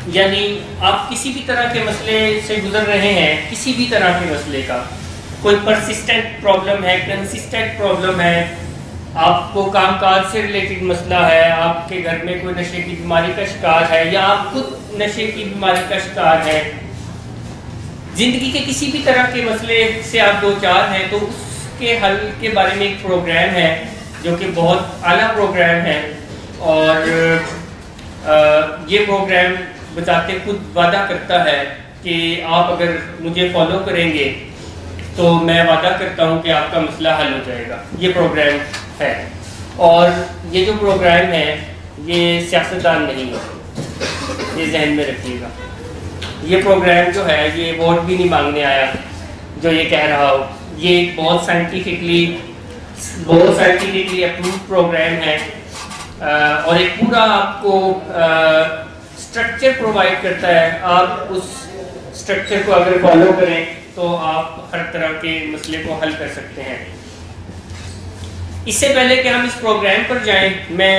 यानी आप किसी भी तरह के मसले से गुजर रहे हैं, किसी भी तरह के मसले का, कोई परसिस्टेंट प्रॉब्लम है, कंसिस्टेंट प्रॉब्लम है, आपको कामकाज से रिलेटेड मसला है, आपके घर में कोई नशे की बीमारी का शिकार है या आप खुद नशे की बीमारी का शिकार है, ज़िंदगी के किसी भी तरह के मसले से आप दो चार हैं, तो उसके हल के बारे में एक प्रोग्राम है जो कि बहुत आला प्रोग्राम है। और ये प्रोग्राम बताते खुद वादा करता है कि आप अगर मुझे फॉलो करेंगे तो मैं वादा करता हूँ कि आपका मसला हल हो जाएगा। ये प्रोग्राम है, और ये जो प्रोग्राम है ये सियासतदान नहीं है, ये जहन में रखिएगा। ये प्रोग्राम जो है ये वोट भी नहीं मांगने आया जो ये कह रहा हो। ये बहुत साइंटिफिकली अप्रूव प्रोग्राम है, और एक पूरा आपको स्ट्रक्चर प्रोवाइड करता है। आप उस स्ट्रक्चर को अगर फॉलो करें तो आप हर तरह के मसले को हल कर सकते हैं। इससे पहले कि हम इस प्रोग्राम पर जाएं,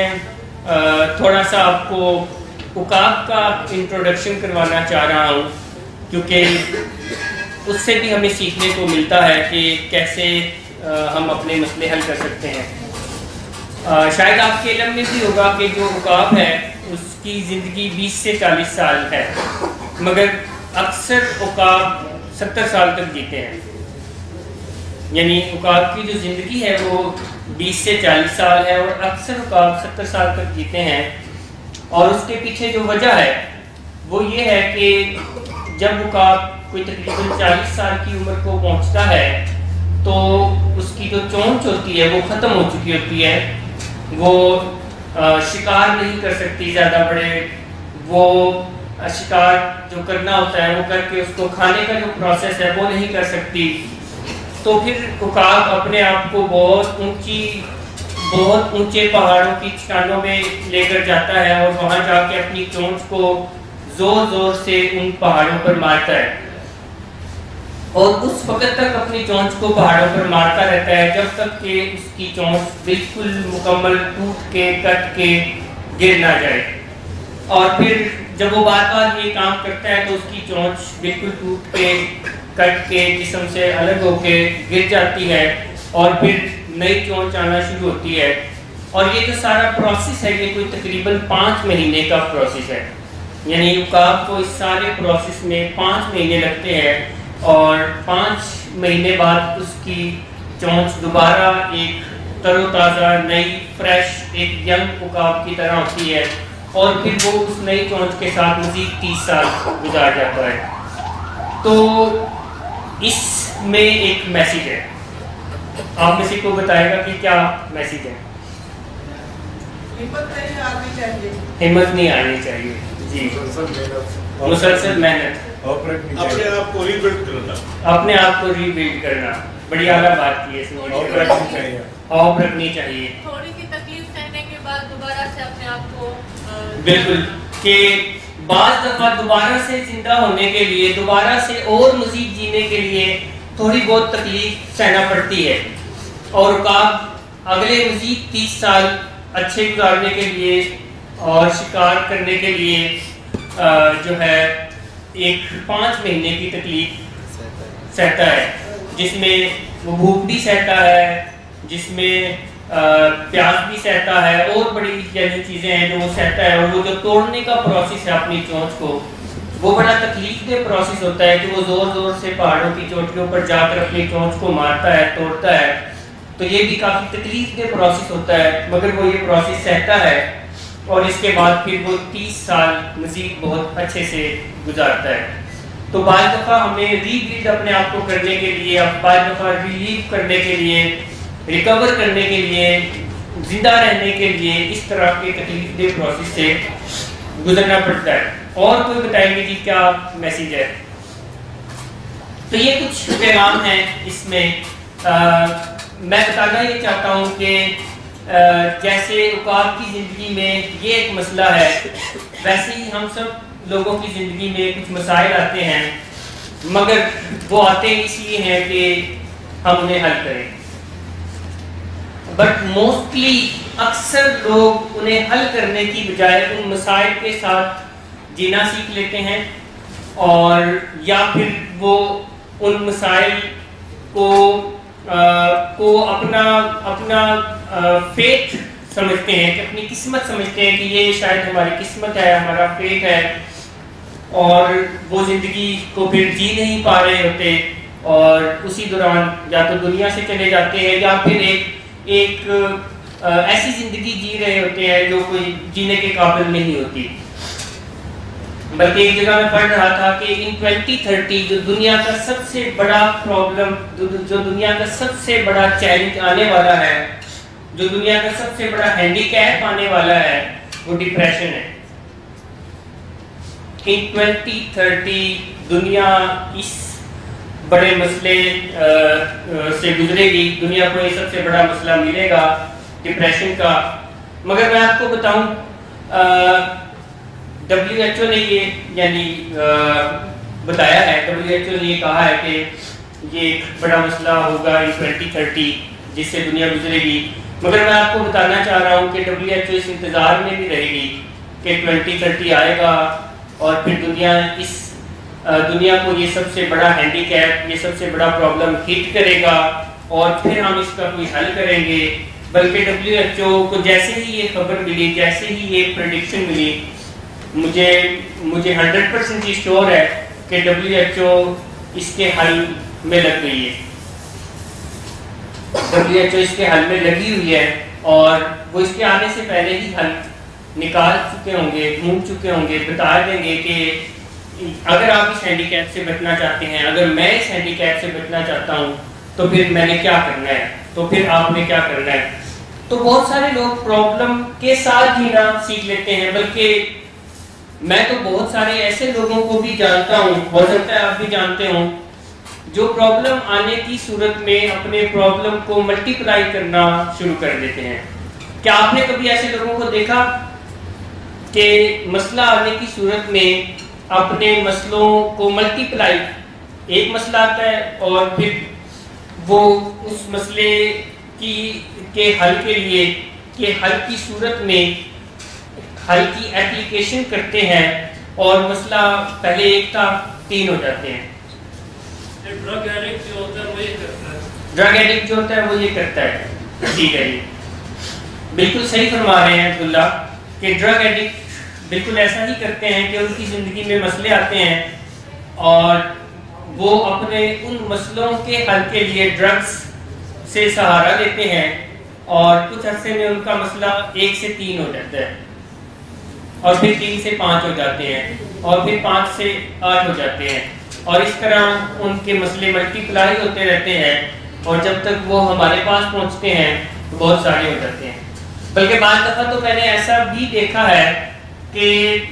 मैं थोड़ा सा आपको उकाब का इंट्रोडक्शन करवाना चाह रहा हूँ, क्योंकि उससे भी हमें सीखने को मिलता है कि कैसे हम अपने मसले हल कर सकते हैं। शायद आपके इल्म में भी होगा कि जो उकाब है उसकी ज़िंदगी 20 से 40 साल है, मगर अक्सर उकाब 70 साल तक जीते हैं। यानी उकाब की जो ज़िंदगी है वो 20 से 40 साल है और अक्सर उकाब 70 साल तक जीते हैं। और उसके पीछे जो वजह है वो ये है कि जब उकाब कोई तकरीबन 40 साल की उम्र को पहुंचता है तो उसकी जो चोंच होती है वो ख़त्म हो चुकी होती है। वो शिकार नहीं कर सकती ज़्यादा बड़े, वो शिकार जो करना होता है वो करके उसको खाने का जो प्रोसेस है वो नहीं कर सकती। तो फिर उकाब अपने आप को बहुत ऊंचे पहाड़ों की चट्टानों में लेकर जाता है और वहां जाके अपनी चोंच को जोर जोर से उन पहाड़ों पर मारता है, और उस वक्त तक अपनी चोंच को पहाड़ों पर मारता रहता है जब तक कि उसकी चोंच बिल्कुल मुकम्मल टूट के कट के गिर ना जाए। और फिर जब वो बार बार ये काम करता है तो उसकी चोंच बिल्कुल टूट के कट के जिस्म से अलग होके गिर जाती है और फिर नई चोंच आना शुरू होती है। और ये जो सारा प्रोसेस है ये कोई तकरीबन 5 महीने का प्रोसेस है। यानी उकाब को इस सारे प्रोसेस में 5 महीने लगते हैं, और 5 महीने बाद उसकी चोंच दोबारा एक तरोताज़ा नई फ्रेश एक यंग उकाब की तरह होती है, और फिर वो उस नई चोंच के साथ मज़ीद 30 साल गुजार जाता है। तो इसमें एक मैसेज है, आप किसी को बताएगा कि क्या मैसेज है? हिम्मत नहीं आनी चाहिए जी, मुसलसल मेहनत, अपने आप को रीबिल्ड करना, बड़ी आला बात की है। हौफ रखनी चाहिए, थोड़ी सी तकलीफ सहने के बाद दोबारा से अपने आप को बिल्कुल कि बाज़ दफ़ा दोबारा से जिंदा होने के लिए, दोबारा से और मज़ीद जीने के लिए थोड़ी बहुत तकलीफ सहना पड़ती है। और उकाब अगले मज़ीद 30 साल अच्छे गुजारने के लिए और शिकार करने के लिए जो है एक 5 महीने की तकलीफ सहता है, जिसमें वो भूख भी सहता है, जिसमें प्यास भी सहता है, और बड़ी जैसी चीज़ें हैं जो वो सहता है। और वो जो तोड़ने का प्रोसेस है अपनी चोंच को, वो बड़ा तकलीफदेह प्रोसेस होता है कि वो ज़ोर ज़ोर से पहाड़ों की चोटियों पर जाकर अपनी चोंच को मारता है, तोड़ता है। तो ये भी काफ़ी तकलीफदेह प्रोसेस होता है, मगर वो ये प्रोसेस सहता है, और इसके बाद फिर वो 30 साल मज़ीद बहुत अच्छे से गुजारता है। तो बाज़ दफ़ा हमें रीबिल्ड अपने आप को करने के लिए, बाज़ दफ़ा रिलीव करने के लिए, रिकवर करने के लिए, जिंदा रहने के लिए इस तरह के तकलीफदेह प्रोसेस से गुजरना पड़ता है। और कोई बताएंगे जी क्या मैसेज है? तो ये कुछ पैगाम है इसमें। मैं बताना ये चाहता हूँ कि जैसे उकाब की ज़िंदगी में ये एक मसला है, वैसे ही हम सब लोगों की ज़िंदगी में कुछ मसाइल आते हैं, मगर वो आते इसलिए हैं कि हम उन्हें हल करें। बट मोस्टली अक्सर लोग उन्हें हल करने की बजाय उन मसाइल के साथ जीना सीख लेते हैं, और या फिर वो उन मसाइल को अपना फेथ समझते हैं, कि अपनी किस्मत समझते हैं कि ये शायद हमारी किस्मत है, हमारा फेथ है, और वो ज़िंदगी को फिर जी नहीं पा रहे होते, और उसी दौरान या तो दुनिया से चले जाते हैं या फिर एक ऐसी ज़िंदगी जी रहे होते हैं जो कोई जीने के काबिल नहीं होती। बल्कि एक जगह मैं पढ़ रहा था कि इन 2030 जो दुनिया का सबसे बड़ा प्रॉब्लम, जो दुनिया का सबसे बड़ा चैलेंज आने वाला है, जो दुनिया का सबसे बड़ा हैंडीकैप आने वाला है, वो डिप्रेशन है। इन 2030 दुनिया इस बड़े मसले से गुजरेगी, दुनिया को ये सबसे बड़ा मसला मिलेगा डिप्रेशन का। मगर मैं आपको बताऊं, WHO ने ये यानी बताया है, WHO ने ये कहा है कि ये एक बड़ा मसला होगा इन 2030 जिससे दुनिया गुजरेगी। मगर मैं आपको बताना चाह रहा हूँ कि WHO इस इंतज़ार में भी रहेगी कि 2030 आएगा और फिर दुनिया को ये सबसे बड़ा हैंडीकैप, ये सबसे बड़ा प्रॉब्लम हिट करेगा और फिर हम इसका कोई हल करेंगे। बल्कि WHO को जैसे ही ये खबर मिली, जैसे ही ये प्रेडिक्शन मिली, मुझे 100% श्योर है कि WHO इसके हल में लग गई है। WHO इसके हल में लगी हुई है और वो इसके आने से पहले ही हल निकाल चुके होंगे, ढूंढ चुके होंगे, बता देंगे कि अगर आप इस हैंडीकैप से बचना चाहते हैं, अगर मैं इस हैंडीकैप से बचना चाहता हूँ तो फिर मैंने क्या करना है, तो फिर आपने क्या करना है। तो बहुत सारे लोग प्रॉब्लम के साथ जीना सीख लेते हैं, बल्कि मैं तो बहुत सारे ऐसे लोगों को भी जानता हूँ, हो सकता है आप भी जानते हो, जो प्रॉब्लम आने की सूरत में अपने प्रॉब्लम को मल्टीप्लाई करना शुरू कर देते हैं। क्या आपने कभी ऐसे लोगों को देखा कि मसला आने की सूरत में अपने मसलों को मल्टीप्लाई, एक मसला आता है और फिर वो उस मसले के हल के लिए के हल की सूरत में हल की एप्लीकेशन करते हैं और मसला पहले एक था 3 हो जाते हैं। ड्रग एडिक्ट जो होता है वो ये करता है, ड्रग एडिक्ट जो होता है वो ये करता है। ठीक है, ये बिल्कुल सही फरमा रहे हैं अब्दुल्ला कि ड्रग एडिक्ट बिल्कुल ऐसा ही करते हैं कि उनकी ज़िंदगी में मसले आते हैं और वो अपने उन मसलों के हल के लिए ड्रग्स से सहारा लेते हैं और कुछ अरसे में उनका मसला 1 से 3 हो जाता है और फिर 3 से 5 हो जाते हैं और फिर 5 से 8 हो जाते हैं और इस तरह उनके मसले मल्टीप्लाई होते रहते हैं और जब तक वो हमारे पास पहुंचते हैं तो बहुत सारे हो जाते हैं। बल्कि बाद दफ़ा तो मैंने ऐसा भी देखा है कि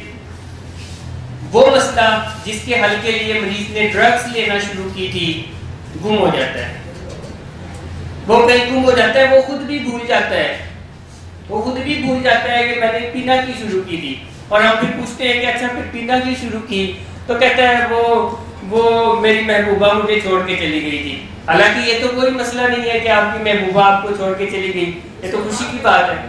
वो मसला जिसके हल के लिए मरीज ने ड्रग्स लेना शुरू की थी गुम हो जाता है, वो कहीं गुम हो जाता है, वो खुद भी भूल जाता है, वो खुद भी भूल जाता है कि मैंने पीना की शुरू की थी। और हम फिर पूछते हैं कि अच्छा फिर पीना की शुरू की, तो कहता है वो मेरी महबूबा मुझे छोड़ के चली गई थी। हालांकि ये तो कोई मसला नहीं है कि आपकी महबूबा आपको छोड़ के चली गई, ये तो खुशी की बात है।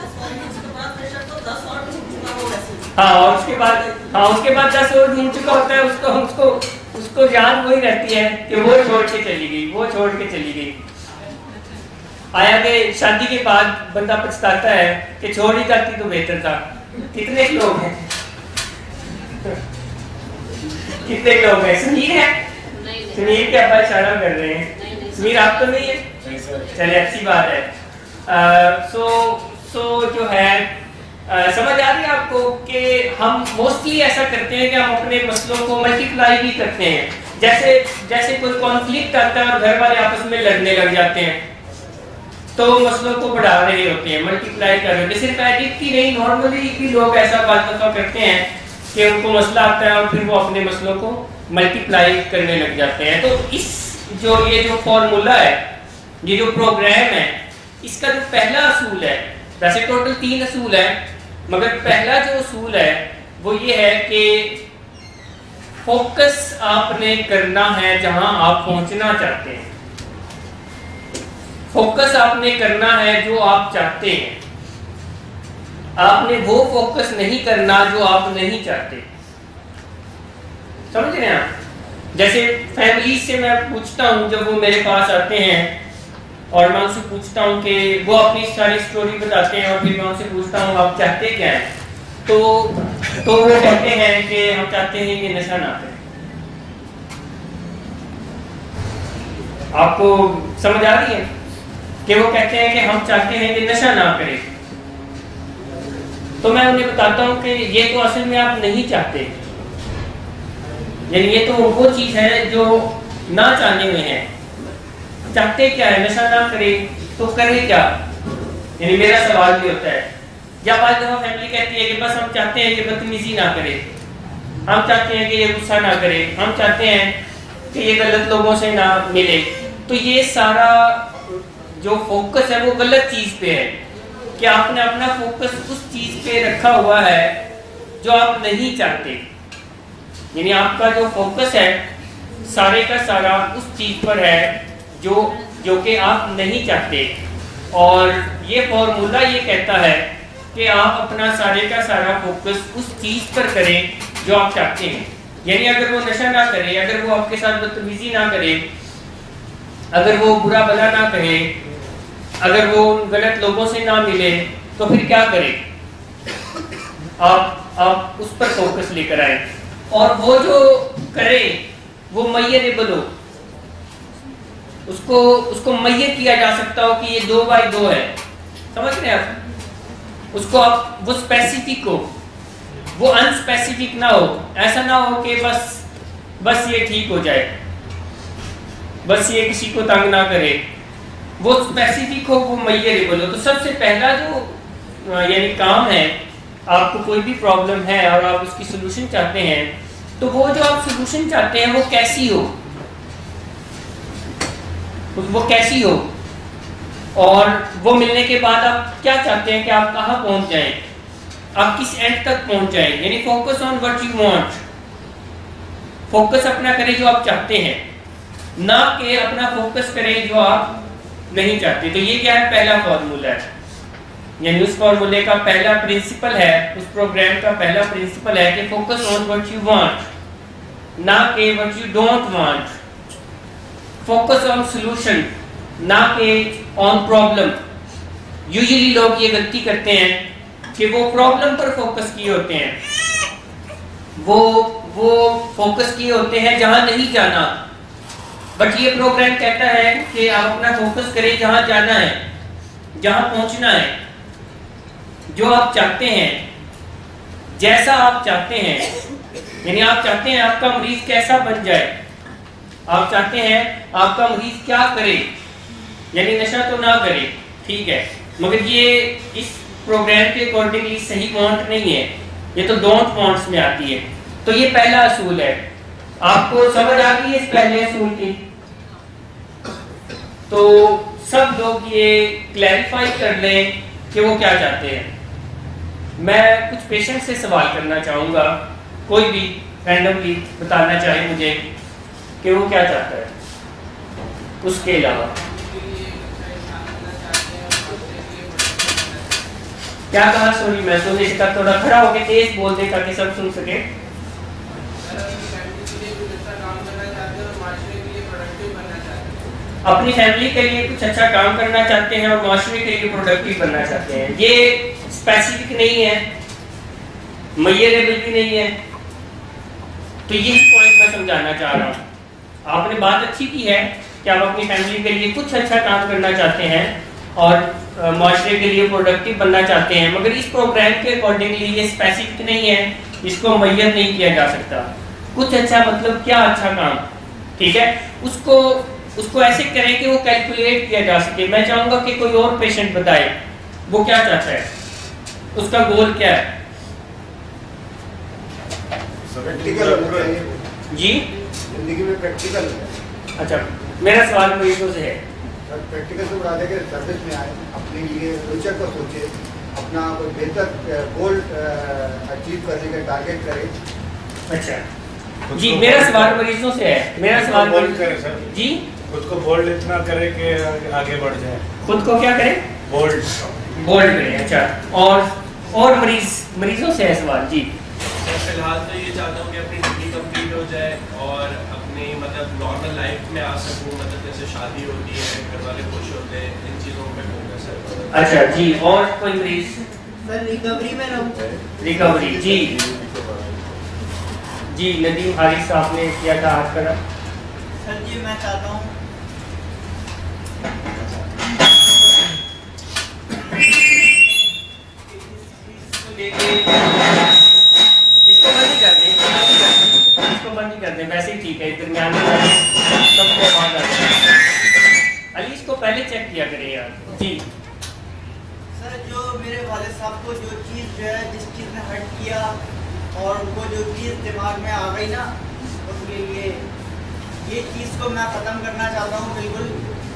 हाँ, और उसके बाद 10 और ढूंढ चुका होता है, उसको याद वही रहती है कि वो छोड़ के चली गई, वो छोड़ के चली गई। आया कि शादी के बाद बंदा पछताता है कि छोड़ ही जाती तो बेहतर था। कितने लोग हैं कितने लोग हैं? सुनील है, सुनील के अब्बा इशारा कर रहे हैं। सुनील आप तो नहीं है, चलिए अच्छी बात है। सो जो है समझ आ रही है आपको कि हम मोस्टली ऐसा करते हैं कि हम अपने मसलों को मल्टीप्लाई भी करते हैं। जैसे कोई कॉन्फ्लिक्ट आता है और घर वाले आपस में लड़ने लग जाते हैं तो मसलों को बढ़ा रहे होते हैं, मल्टीप्लाई कर रहे होते हैं। सिर्फ एडिक्ट ही नहीं, नॉर्मली भी लोग ऐसा बात करते हैं कि उनको मसला आता है और फिर वो अपने मसलों को मल्टीप्लाई करने लग जाते हैं। तो ये जो फॉर्मूला है, ये जो प्रोग्राम है, इसका जो पहला असूल है, वैसे टोटल 3 असूल है, मगर पहला जो असूल है वो ये है कि फोकस आपने करना है जहां आप पहुंचना चाहते हैं। फोकस आपने करना है जो आप चाहते हैं, आपने वो फोकस नहीं करना जो आप नहीं चाहते। समझ रहे हैं आप? जैसे फैमिली से मैं पूछता हूँ, जब वो मेरे पास आते हैं और मैं उनसे पूछता हूँ कि वो अपनी सारी स्टोरी बताते हैं, और फिर मैं उनसे पूछता हूँ आप चाहते क्या हैं, तो वो कहते हैं कि हम चाहते हैं कि नशा ना करें। आपको समझ आ रही है कि वो कहते हैं कि हम चाहते हैं कि नशा ना करें। तो मैं उन्हें बताता हूँ कि ये तो असल में आप नहीं चाहते, यानी ये तो वो चीज है जो ना चाहने में है। चाहते क्या है? नशा ना करे तो करे क्या? यानी मेरा सवाल भी होता है, या बाद में फैमिली कहती है कि बस हम चाहते हैं कि बदतमीजी ना करे, हम चाहते हैं कि ये गुस्सा ना करे, हम चाहते हैं कि ये गलत लोगों से ना मिले। तो ये सारा जो फोकस है वो गलत चीज पे है कि आपने अपना फोकस उस चीज पे रखा हुआ है जो आप नहीं चाहते। यानी आपका जो फोकस है सारे का सारा उस चीज पर है जो कि आप नहीं चाहते। और ये फॉर्मूला ये कहता है कि आप अपना सारे का सारा फोकस उस चीज पर करें जो आप चाहते हैं। यानी अगर वो नशा ना करे, अगर वो आपके साथ बदतमीजी ना करे, अगर वो बुरा भला ना कहे, अगर वो गलत लोगों से ना मिले, तो फिर क्या करें? आप उस पर फोकस लेकर आए और वो जो करे वो मय्यरेबल हो, उसको मय्यर किया जा सकता हो कि ये 2x2 है। समझ रहे हैं आप? उसको आप वो स्पेसिफिक हो, वो अनस्पेसिफिक ना हो। ऐसा ना हो कि बस ये ठीक हो जाए, बस ये किसी को तंग ना करे। वो स्पेसिफिक हो, वो मय्यरेबल हो। तो सबसे पहला जो यानी काम है, आपको कोई भी प्रॉब्लम है और आप उसकी सोल्यूशन चाहते हैं, तो वो जो आप सोल्यूशन चाहते हैं वो कैसी हो, और वो मिलने के बाद आप क्या चाहते हैं कि आप कहाँ पहुंच जाएं, आप किस एंड तक पहुंच जाएं। यानी focus on what you want, focus अपना करें जो आप चाहते हैं, ना कि अपना फोकस करें जो आप नहीं चाहते। तो ये क्या है? पहला फॉर्मूला है, यानी उस फॉर्मूले का पहला प्रिंसिपल है, उस प्रोग्राम का पहला प्रिंसिपल है कि focus on what you want, ना कि what you don't want. Focus on solution, ना कि ऑन प्रॉब्लम। यूजुअली लोग ये गलती करते हैं कि वो प्रॉब्लम पर फोकस किए होते हैं, वो फोकस किए होते हैं जहां नहीं जाना। बट ये प्रोग्राम कहता है कि आप अपना फोकस करें जहां जाना है, जहां पहुंचना है, जो आप चाहते हैं, जैसा आप चाहते हैं। यानी आप चाहते हैं आपका मरीज कैसा बन जाए, आप चाहते हैं आपका मरीज क्या करे, यानी नशा तो ना करे, ठीक है, मगर ये इस प्रोग्राम के अकॉर्डिंगली सही वांट नहीं है, ये तो डोंट वांट्स में आती है। तो ये पहला असूल है। आपको समझ आ गई है इस पहले असूल की? तो सब लोग ये क्लैरिफाई कर लें कि वो क्या चाहते हैं। मैं कुछ पेशेंट से सवाल करना चाहूँगा, कोई भी रैंडमली बताना चाहे मुझे कि वो क्या चाहता है, उसके अलावा क्या कहा? सॉरी, मैं सुनने से थोड़ा खड़ा होकर तेज बोल दे ताकि सब सुन सके। अपनी फैमिली के लिए कुछ अच्छा काम करना चाहते हैं और माशरे के लिए प्रोडक्टिव बनना चाहते हैं। ये स्पेसिफिक नहीं है, मय्यरेबल भी नहीं है। तो यही पॉइंट मैं समझाना चाह रहा हूँ। आपने बात अच्छी की है कि आप अपनी फैमिली के लिए कुछ अच्छा काम करना चाहते हैं और माशरे के लिए प्रोडक्टिव बनना चाहते हैं, मगर इस प्रोग्राम के अकॉर्डिंगली ये स्पेसिफिक नहीं है, इसको मय्यर नहीं किया जा सकता। कुछ अच्छा मतलब क्या अच्छा काम, ठीक है, उसको ऐसे करें कि वो कैलकुलेट किया जा सके। मैं चाहूंगा कि कोई और पेशेंट बताए वो क्या चाहता है, उसका गोल क्या है। जी जिंदगी में प्रैक्टिकल। अच्छा, मेरा सवाल मरीजों से है। प्रैक्टिकल से बता दें सर्विस में आए, अपने लिए फ्यूचर को सोचे, अपना कोई बेहतर गोल अचीव करने का टारगेट करें। अच्छा जी, मेरा सवाल मरीजों से है। मेरा सवाल करें सर जी, खुद को बोल्ड इतना करे कि आगे बढ़ जाए। खुद को क्या करें? बोल्ड करें। अच्छा, और मरीजों से है सवाल जी। फिलहाल तो ये चाहता हूँ कि अपनी डिग्री कंप्लीट हो हो जाए और अपनी मतलब नॉर्मल लाइफ में आ सकूँ, मतलब जैसे शादी होती है, घर वाले खुश होते हैं, इन चीज़ों पे फोकस है। अच्छा जी, और कोई मरीज? सर रिकवरी में रहूँ। रिकवरी जी जी, नदीम हारिस साहब ने किया था हाथ करा। सर जी मैं चाहता हूँ इसको बंद ही कर दें, इसको बंद ही कर दें, वैसे ही ठीक है। दरमियान में सबको बाहर कर दें। अली इसको पहले चेक किया करें यार जी। सर जो मेरे वाले साहब को जो चीज़ जो है, जिस चीज़ ने हर्ट किया और उनको जो चीज़ दिमाग में आ गई ना, उनके लिए ये चीज़ को मैं ख़त्म करना चाहता हूँ बिल्कुल,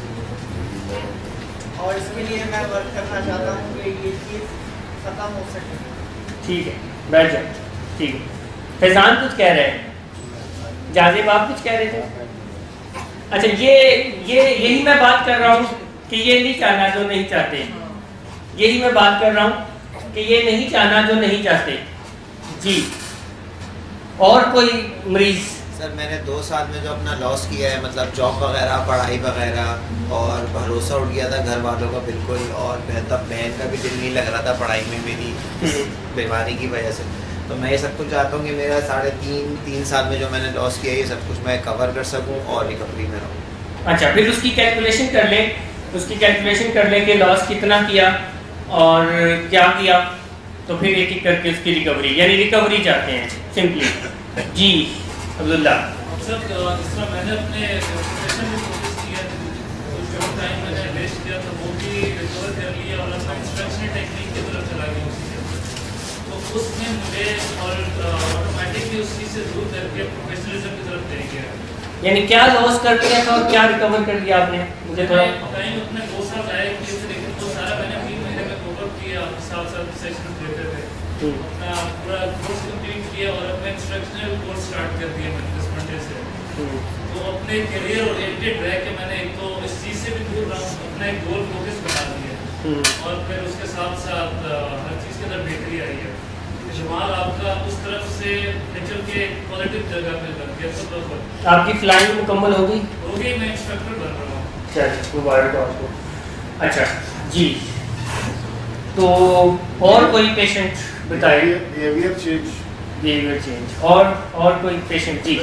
और इसके लिए मैं वर्क करना चाहता हूँ कि ये चीज़ ख़त्म हो सके। ठीक है, बैठ जाओ। ठीक है, फैजान कुछ कह रहे हैं, जाजिब आप कुछ कह रहे थे? अच्छा, ये यही मैं बात कर रहा हूँ कि ये नहीं चाहना जो नहीं चाहते, यही मैं बात कर रहा हूँ कि ये नहीं चाहना जो नहीं चाहते जी। और कोई मरीज? सर मैंने 2 साल में जो अपना लॉस किया है, मतलब जॉब वगैरह, पढ़ाई वगैरह, और भरोसा उठ गया था घर वालों का बिल्कुल, और तब बहन का भी दिल नहीं लग रहा था पढ़ाई में मेरी बीमारी की वजह से। तो मैं ये सब कुछ चाहता हूँ कि मेरा 3.5 साल में जो मैंने लॉस किया है, ये सब कुछ मैं कवर कर सकूँ और रिकवरी में रहूँ। अच्छा, फिर उसकी कैलकुलेशन कर लें, उसकी कैलकुलेशन कर लें कि लॉस कितना किया और क्या किया, तो फिर एक एक करके उसकी रिकवरी, यानी रिकवरी चाहते हैं सिंपली जी। अब्दुल्ला सर इस तरह मैंने अपने प्रोफेशन में कोशिश किया, तो जो टाइम मैंने वेस्ट किया था वो भी रिकवर कर लिया और अपना इंस्ट्रक्शनल टेक्निक की तरफ चला गया उसके, तो उसने मुझे और ऑटोमेटिकली उस चीज़ से दूर करके प्रोफेशनलिज्म की तरफ ले गया। यानी क्या लॉस कर लिया था और क्या रिकवर कर लिया आपने? मुझे थोड़ा टाइम अपने 2 साल आए कि वो सारा मैंने 3 महीने में कवर किया, साथ सेशन देते थे, अपना पूरा कोर्स कंप्लीट किया और अपना इंस्ट्रक्शनल कोर्स स्टार्ट कर दिया मैंने इस मंडे से। तो अपने करियर ओरिएंटेड रह के मैंने एक तो इस चीज़ से भी दूर रहा, अपना एक गोल फोकस बना दिया, और फिर उसके साथ साथ हर चीज़ के अंदर बेहतरी आई है। दिमाग आपका उस तरफ से निकल के पॉजिटिव जगह पे लग गया सब लोग। आपकी फ्लाइंग मुकम्मल हो गई? मैं इंस्ट्रक्टर बन रहा हूँ। चलिए मुबारक हो आपको। अच्छा जी, तो और कोई पेशेंट बताइए? बिहेवियर चेंज, बिहेवियर चेंज, और कोई पेशेंट जी?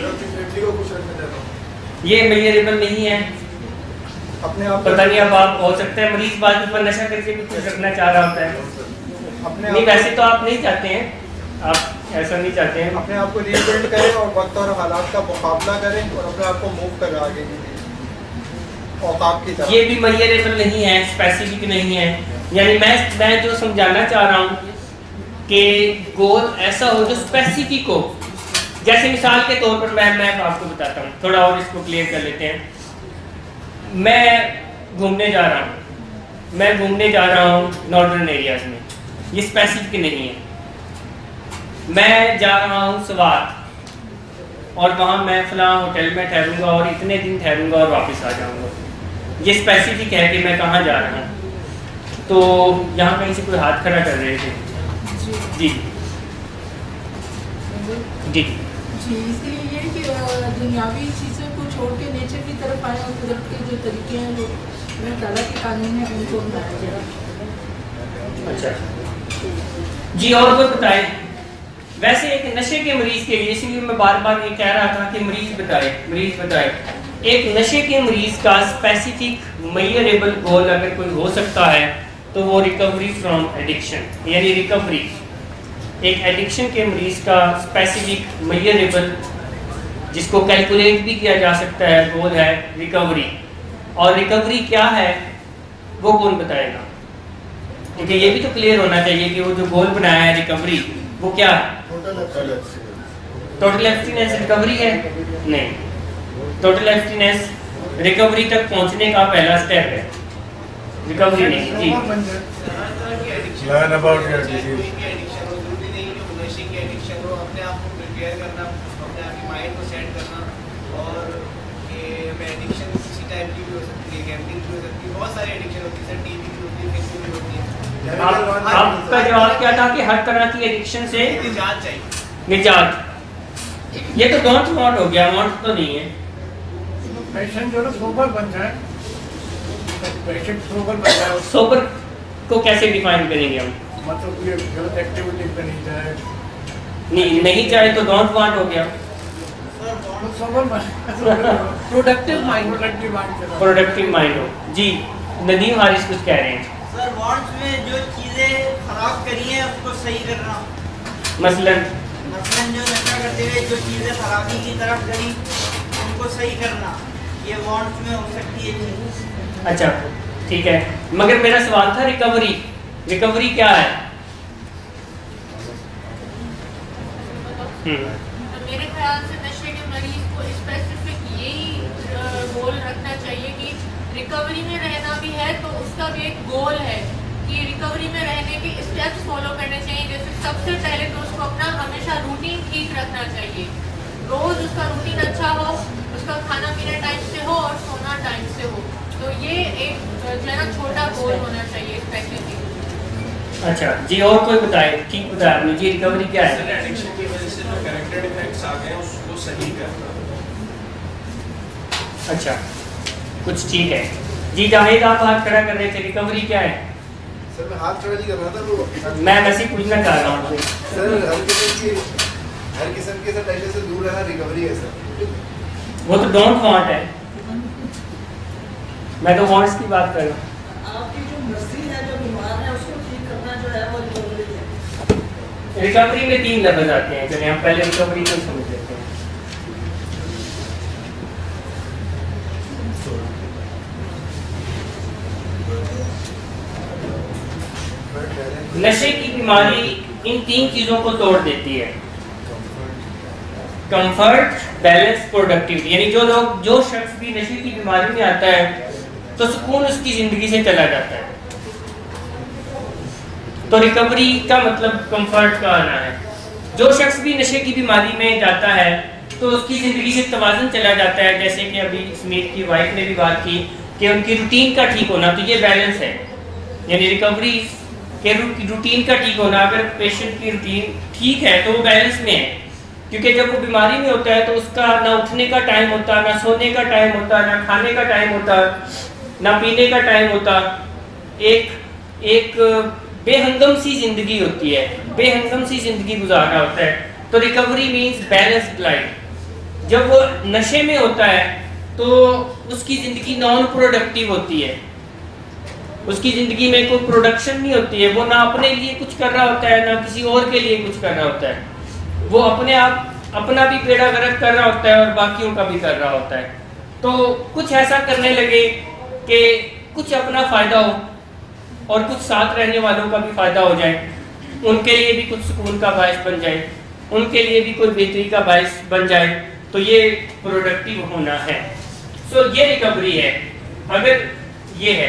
ये मेजरेबल नहीं है अपने आप, पता नहीं, अब आप हो सकता है मरीज बाद पर नशा करके भी कुछ रखना चाह रहा होता है। अपने नहीं, वैसे तो आप नहीं चाहते हैं, आप ऐसा नहीं चाहते हैं। अपने आप को रीबिल्ड करें और वक्त और हालात का मुकाबला करें और अपने आप को मूव करें आगे की औकात की तरफ। ये भी मेजरेबल नहीं है, स्पेसिफिक नहीं है। यानी मैं जो समझाना चाह रहा हूँ कि गोल ऐसा हो जो स्पेसिफिक हो। जैसे मिसाल के तौर पर मैं आपको बताता हूँ, थोड़ा और इसको क्लियर कर लेते हैं। मैं घूमने जा रहा हूँ नॉर्दर्न एरियाज में, ये स्पेसिफिक नहीं है। मैं जा रहा हूँ सवात और वहाँ मैं फलां होटल में ठहरूंगा और इतने दिन ठहरूंगा और वापस आ जाऊँगा, ये स्पेसिफिक है कि मैं कहाँ जा रहा हूँ। तो यहाँ कहीं से कोई हाथ खड़ा कर रहे थे जी जी जी। इसलिए ये कि दुनियावी चीज़ों को छोड़ के नेचर की तरफ आए और कुदरत के जो तरीके हैं वो अल्लाह ताला के कानून हैं उनको अपनाया जाए। अच्छा जी, और कोई बताए? वैसे एक नशे के मरीज के लिए, इसलिए मैं बार बार ये कह रहा था कि मरीज बताए। एक नशे के मरीज का स्पेसिफिक मेजरेबल गोल अगर कोई हो सकता है तो वो रिकवरी फ्रॉम एडिक्शन, यानी रिकवरी। एक एडिक्शन के मरीज का स्पेसिफिक मेजरेबल जिसको कैलकुलेट भी किया जा सकता है गोल है रिकवरी। और रिकवरी क्या है वो कौन बताएगा? क्योंकि ये भी तो क्लियर होना चाहिए कि वो जो गोल बनाया है रिकवरी वो क्या है? टोटल एब्स्टिनेंस रिकवरी है? नहीं, टोटल एब्स्टिनेंस रिकवरी तक पहुंचने का पहला स्टेप है, रिकवरी नहीं जी। Learn about your disease. आपका जवाब क्या था कि हर तरह की एडिक्शन से निजात। ये तो डोंट वांट हो गया, वांट तो नहीं है। पेशेंट जो है सोबर बन जाए, पेशेंट सोबर बन जाए। सोबर को कैसे डिफाइन करेंगे हम? मतलब ये गलत एक्टिविटी पे नहीं जाए, नहीं चाहे तो डोंट वांट हो गया। प्रोडक्टिव माइंड, प्रोडक्टिव माइंड हो। जी नदीम हारिस कुछ कह रहे हैं। सर वांट्स में जो चीज़ें खराब करी हैं उसको सही करना, मसलन जो नशा करते हुए जो चीज़ें खराबी की तरफ गई उनको सही करना, ये वांट्स में हो सकती है चीज़। अच्छा ठीक है, मगर मेरा सवाल था रिकवरी क्या है? तो मेरे ख्याल से नशे के मरीज को स्पेसिफिक यही गोल रखना चाहिए कि रिकवरी में रहना भी है तो उसका भी एक गोल है कि रिकवरी में रहने के स्टेप्स फॉलो करने चाहिए। जैसे सबसे पहले तो उसको अपना हमेशा रूटीन ठीक रखना चाहिए, रोज उसका रूटीन अच्छा हो, उसका खाना पीना टाइम से हो और सोना टाइम से हो। तो ये एक जो है ना छोटा गोल होना चाहिए स्पेसिफिक। अच्छा जी, और कोई बताए? ठीक बताया आपने जी। रिकवरी क्या है? एडिक्शन की वजह से जो कैरेक्टर डिफेक्ट्स आ गए हैं उसको सही करना। अच्छा कुछ ठीक है जी। जाहिद आप हाथ खड़ा कर रहे थे, रिकवरी क्या है? सर मैं हाथ खड़ा नहीं कर रहा था, वो मैं वैसे पूछना चाह रहा हूँ सर हर किस्म के सर नशे से दूर रहना रिकवरी है सर। वो तो डोंट वांट है, मैं तो वांट्स की बात कर रहा हूँ। आपकी जो मर्जी है, जो बीमार है उसको ठीक करना जो है वो रिकवरी है। रिकवरी में 3 लफ्ज आते हैं, चलिए हम पहले रिकवरी को समझ लेते हैं। नशे की बीमारी इन 3 चीजों को तोड़ देती है, कंफर्ट, बैलेंस, प्रोडक्टिविटी। यानी जो शख्स भी नशे की बीमारी में आता है तो सुकून उसकी जिंदगी से चला जाता है। तो रिकवरी का मतलब कंफर्ट का आना है। जो शख्स भी नशे की बीमारी में जाता है तो उसकी ज़िंदगी से तवाज़ुन चला जाता है। जैसे कि अभी स्मिथ की वाइफ ने भी बात की कि उनकी रूटीन का ठीक होना, तो ये बैलेंस है। यानी रिकवरी के रूटीन का ठीक होना, अगर पेशेंट की रूटीन ठीक है तो वो बैलेंस में है। क्योंकि जब वो बीमारी में होता है तो उसका ना उठने का टाइम होता, ना सोने का टाइम होता, ना खाने का टाइम होता, ना पीने का टाइम होता। एक बेहंगम सी जिंदगी होती है, बेहंगम सी जिंदगी गुजार रहा होता है। तो रिकवरी मीन्स बैलेंस्ड लाइफ। जब वो नशे में होता है तो उसकी ज़िंदगी नॉन प्रोडक्टिव होती है, उसकी ज़िंदगी में कोई प्रोडक्शन नहीं होती है। वो ना अपने लिए कुछ कर रहा होता है, ना किसी और के लिए कुछ कर रहा होता है। वो अपने आप अपना भी बेड़ा गर्क कर रहा होता है और बाकियों का भी कर रहा होता है। तो कुछ ऐसा करने लगे कि कुछ अपना फ़ायदा हो और कुछ साथ रहने वालों का भी फ़ायदा हो जाए, उनके लिए भी कुछ सुकून का बायस बन जाए, उनके लिए भी कोई बेहतरी का बायस बन जाए। तो ये प्रोडक्टिव होना है। सो ये रिकवरी है। अगर ये है,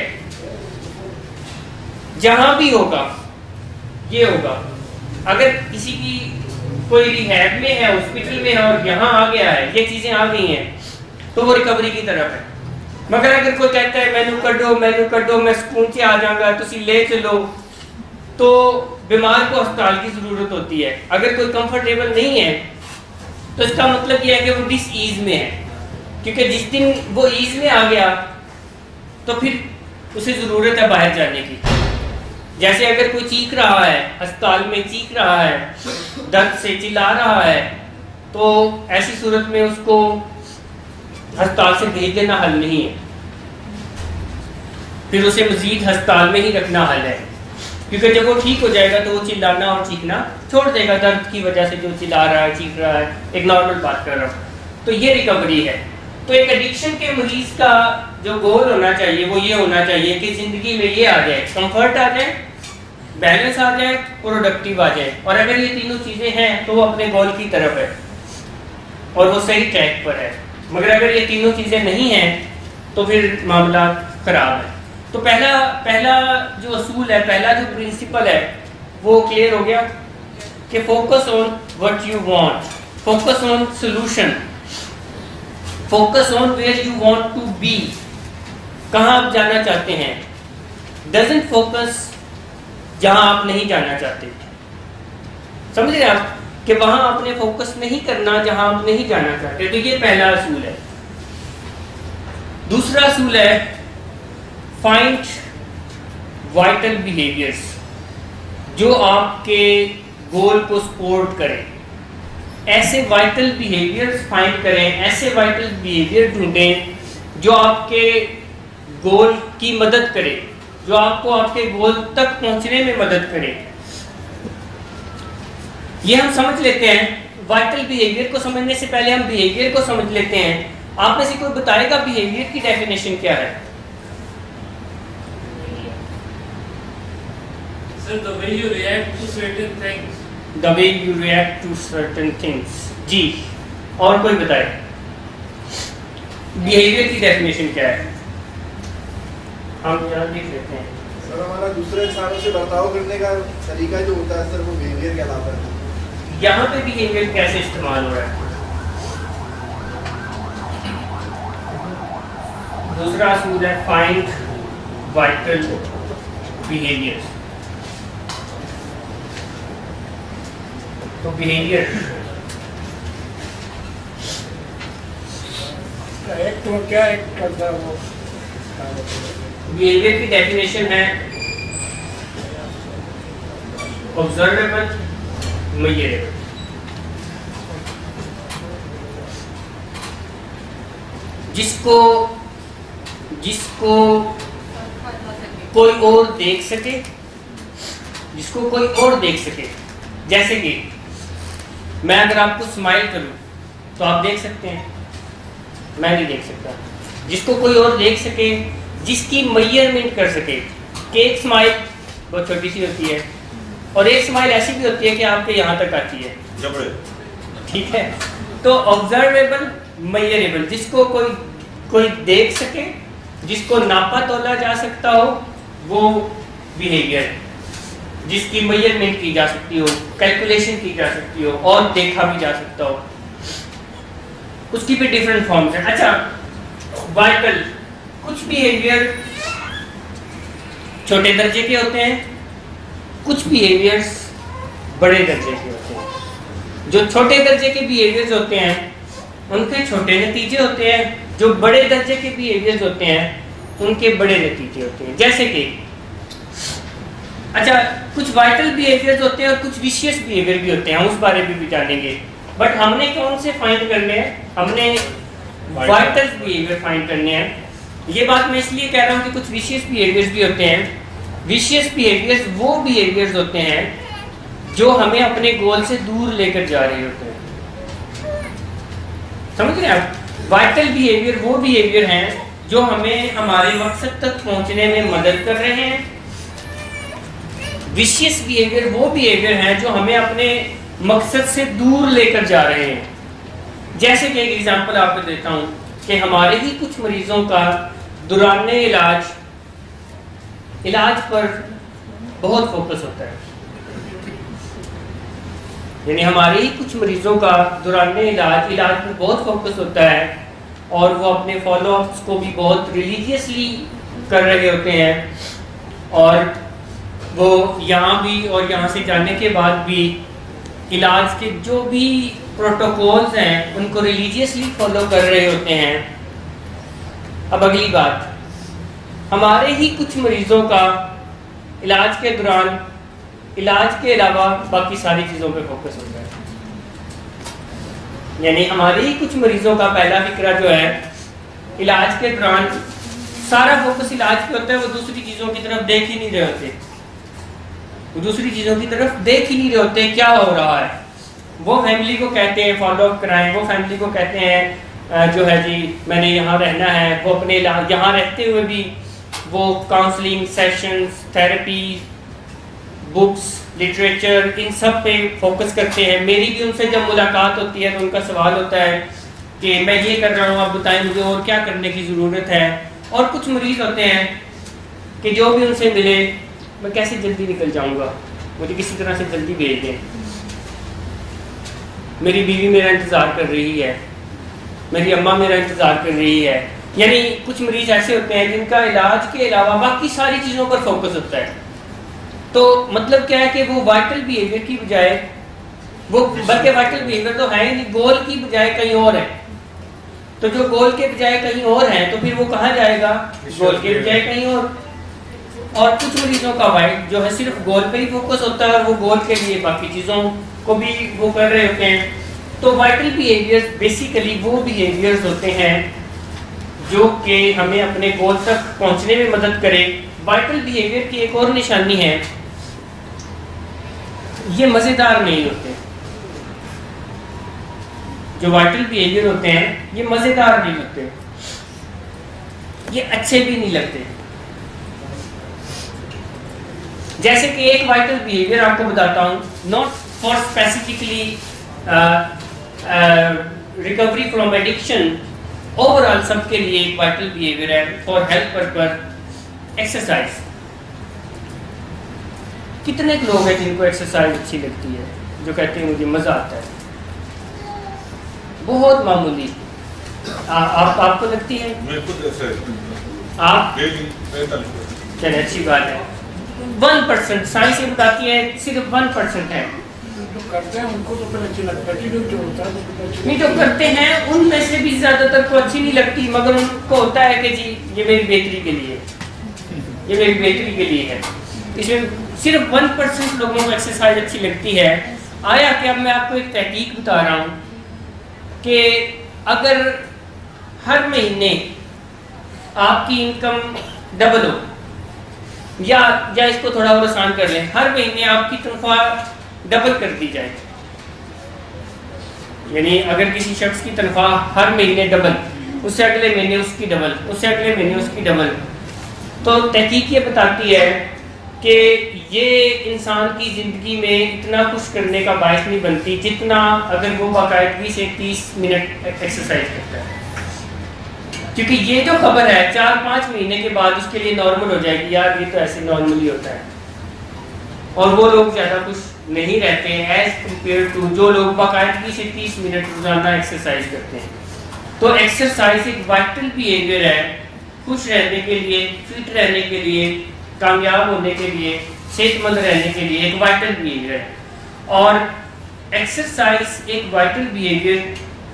जहां भी होगा ये होगा। अगर किसी की कोई रिहैब में है, हॉस्पिटल में है और यहाँ आ गया है, ये चीज़ें आ गई हैं, तो वो रिकवरी की तरफ है। मगर अगर कोई कहता है मैनू कड्डो, मैं सुकून से आ जाऊंगा, तुसी ले चलो, तो बीमार को अस्पताल की ज़रूरत होती है। अगर कोई कंफर्टेबल नहीं है तो इसका मतलब ये है कि वो डिस ईज में है। क्योंकि जिस दिन वो ईज में आ गया तो फिर उसे ज़रूरत है बाहर जाने की। जैसे अगर कोई चीख रहा है, अस्पताल में चीख रहा है, दर्द से चिल्ला रहा है, तो ऐसी सूरत में उसको अस्पताल से भेज देना हल नहीं है, फिर उसे मजीद अस्पताल में ही रखना हल है। क्योंकि जब वो ठीक हो जाएगा तो वो चिल्लाना और चीखना छोड़ देगा, दर्द की वजह से जो चिल्ला रहा है, चीख रहा है। एक नॉर्मल बात कर रहा हूँ। तो ये रिकवरी है। तो एक एडिक्शन के मरीज का जो गोल होना चाहिए वो ये होना चाहिए कि ज़िंदगी में ये आ जाए, कंफर्ट आ जाए, बैलेंस आ जाए, प्रोडक्टिव आ जाए। और अगर ये तीनों चीज़ें हैं तो वो अपने गोल की तरफ है और वो सही ट्रैक पर है। मगर अगर ये तीनों चीज़ें नहीं हैं तो फिर मामला ख़राब है। तो पहला जो असूल है, पहला जो प्रिंसिपल है, वो क्लियर हो गया कि focus on what you want, focus on solution, focus on where you want to be, कहाँ आप जाना चाहते हैं। डजंट फोकस जहाँ आप नहीं जाना चाहते। समझ रहे आप? कि वहां आपने फोकस नहीं करना जहां आप नहीं जाना चाहते। तो ये पहला असूल है। दूसरा असूल है फाइंड वाइटल बिहेवियर्स जो आपके गोल को सपोर्ट करें। ऐसे वाइटल बिहेवियर्स फाइंड करें, ऐसे वाइटल बिहेवियर ढूंढें जो आपके गोल की मदद करे, जो आपको आपके गोल तक पहुंचने में मदद करे। ये हम समझ लेते हैं। वाइटल बिहेवियर को समझने से पहले हम बिहेवियर को समझ लेते हैं। आप में से कोई बताएगा बिहेवियर की डेफिनेशन क्या है? Sir, the way you react to certain things. The way you react to certain things. जी, और कोई बताए बिहेवियर की डेफिनेशन क्या है? हम यहाँ देख लेते हैं। सर हमारा दूसरे इंसानों से बर्ताव करने का तरीका जो होता है सर वो बिहेवियर कहलाता है। यहाँ पे बिहेवियर कैसे इस्तेमाल हो रहा है? दूसरा असूल है फाइंड वाइटल बिहेवियर। तो बिहेवियर एक तो क्या एक करता है वो बिहेवियर की डेफिनेशन है ऑब्जर्वेबल, मेजरेबल। जिसको कोई और देख सके, जिसको कोई और देख सके। जैसे कि मैं अगर आपको स्माइल करूं तो आप देख सकते हैं, मैं नहीं देख सकता। जिसको कोई और देख सके, जिसकी मेजरमेंट कर सके कि एक स्माइल बहुत छोटी सी होती है और एक स्माइल ऐसी भी होती है कि आपके यहाँ तक आती है, ठीक है। तो ऑब्जर्वेबल, मेजरेबल, जिसको कोई देख सके, जिसको नापा तोला जा सकता हो, वो बिहेवियर है। जिसकी मेजरमेंट की जा सकती हो, कैलकुलेशन की जा सकती हो और देखा भी जा सकता हो। उसकी भी डिफरेंट फॉर्म्स हैं। अच्छा, वाइटल, कुछ बिहेवियर छोटे दर्जे के होते हैं, कुछ बिहेवियर्स बड़े दर्जे के होते हैं। जो छोटे दर्जे के बिहेवियर्स होते हैं उनके छोटे नतीजे होते हैं, जो बड़े दर्जे के बिहेवियर्स होते हैं उनके बड़े नतीजे होते हैं। जैसे कि अच्छा, कुछ वाइटल बिहेवियर्स होते हैं और कुछ विशियस बिहेवियर भी होते हैं, हम उस बारे में भी जानेंगे। बट हमने कौन से फाइंड करने हैं? हमने वाइटल बिहेवियर फाइंड करने हैं। ये बात मैं इसलिए कह रहा हूँ कि कुछ विशियस बिहेवियर्स भी होते हैं। विशियस बिहेवियर्स वो बिहेवियर्स होते हैं जो हमें अपने गोल से दूर लेकर जा रहे होते हैं। समझ रहे हैं आप? वाइटल बिहेवियर वो बिहेवियर हैं जो हमें हमारे मकसद तक पहुंचने में मदद कर रहे हैं। विशियस बिहेवियर वो बिहेवियर हैं जो हमें अपने मकसद से दूर लेकर जा रहे हैं। जैसे कि एक एग्जांपल आपको देता हूं कि हमारे ही कुछ मरीजों का दौराने इलाज पर बहुत फोकस होता है। यानी हमारे ही कुछ मरीजों का दौराने इलाज पर बहुत फोकस होता है और वो अपने फॉलोअप्स को भी बहुत रिलीजियसली कर रहे होते हैं और वो यहाँ भी और यहाँ से जाने के बाद भी इलाज के जो भी प्रोटोकॉल्स हैं उनको रिलीजियसली फॉलो कर रहे होते हैं। अब अगली बात, हमारे ही कुछ मरीजों का इलाज के दौरान इलाज के अलावा बाकी सारी चीज़ों पे फोकस होता है। यानी हमारे ही कुछ मरीजों का पहला फिक्रा जो है इलाज के दौरान सारा फोकस इलाज पे होता है, वो दूसरी चीज़ों की तरफ देख ही नहीं रहे होते, दूसरी चीज़ों की तरफ देख ही नहीं रहे होते क्या हो रहा है। वो फैमिली को कहते हैं फॉलोअप कराएं, वो फैमिली को कहते हैं जो है जी मैंने यहाँ रहना है। वो अपने यहाँ रहते हुए भी वो counselling sessions, therapy, books, literature, इन सब पे फोकस करते हैं। मेरी भी उनसे जब मुलाकात होती है तो उनका सवाल होता है कि मैं ये कर रहा हूँ, आप बताएं मुझे और क्या करने की ज़रूरत है। और कुछ मरीज़ होते हैं कि जो भी उनसे मिले, मैं कैसे जल्दी निकल जाऊंगा, मुझे किसी तरह से जल्दी भेज दें, मेरी बीवी मेरा इंतज़ार कर रही है, मेरी अम्मा मेरा इंतज़ार कर रही है। यानी कुछ मरीज ऐसे होते हैं जिनका इलाज के अलावा बाकी सारी चीज़ों पर फोकस होता है। तो मतलब क्या है कि वो वाइटल बिहेवियर की बजाय वो बल्कि वाइटल बिहेवियर तो है ही नहीं, गोल की बजाय कहीं और है। तो जो गोल के बजाय कहीं और है तो फिर वो कहाँ जाएगा? गोल के बजाय कहीं और कुछ मरीजों का वाइट जो है सिर्फ गोल पे ही फोकस होता है और वो गोल के लिए बाकी चीज़ों को भी वो कर रहे होते हैं। तो वाइटल बिहेवियर्स बेसिकली वो बिहेवियर्स होते हैं जो कि हमें अपने गोल तक पहुंचने में मदद करे। वाइटल बिहेवियर की एक और निशानी है, ये मज़ेदार नहीं होते। जो वाइटल बिहेवियर होते हैं ये मज़ेदार नहीं होते, ये अच्छे भी नहीं लगते। जैसे कि एक वाइटल बिहेवियर आपको बताता हूँ, not for specifically recovery from addiction, overall सबके लिए एक वाइटल बिहेवियर है फॉर हेल्थ पर्पस, एक्सरसाइज। कितने लोग हैं जिनको एक्सरसाइज अच्छी लगती है, जो कहते हैं मुझे मज़ा आता है? बहुत मामूली। आपको लगती है? आप चलिए अच्छी बात है। 1% साइंस ये बताती है सिर्फ 1% है जो करते हैं उनको तो फिर अच्छी लगती है, जो होता है नहीं जो करते हैं उनमें से भी ज़्यादातर को अच्छी नहीं लगती, मगर उनको होता है कि जी ये मेरी बेहतरी के लिए, ये मेरी बेहतरी के लिए है। इसमें सिर्फ 1% लोगों को एक्सरसाइज अच्छी लगती है। आया कि अब मैं आपको एक तहकीक बता रहा हूँ कि अगर हर महीने आपकी इनकम डबल हो, या इसको थोड़ा और आसान कर लें, हर महीने आपकी तनख्वाह डबल कर दी जाए, यानी अगर किसी शख्स की तनख्वाह हर महीने डबल, उससे अगले महीने उसकी डबल, उससे अगले महीने उसकी डबल, तो तहकीक ये बताती है कि ये इंसान की ज़िंदगी में इतना कुछ करने का बायस नहीं बनती जितना अगर वो बाकायदगी से 30 मिनट एक्सरसाइज करता है। क्योंकि ये जो खबर है 4-5 महीने के बाद उसके लिए नॉर्मल हो जाएगी, यार ये तो ऐसे नॉर्मली होता है, और वो लोग ज़्यादा खुश नहीं रहते हैं एज कम्पेयर टू जो लोग बाकायदगी से 30 मिनट रोजाना एक्सरसाइज करते हैं। तो एक्सरसाइज एक वाइटल बिहेवियर है खुश रहने के लिए, फिट रहने के लिए, कामयाब होने के लिए, सेहतमंद रहने के लिए एक वाइटल बिहेवियर है। और एक्सरसाइज एक वाइटल बिहेवियर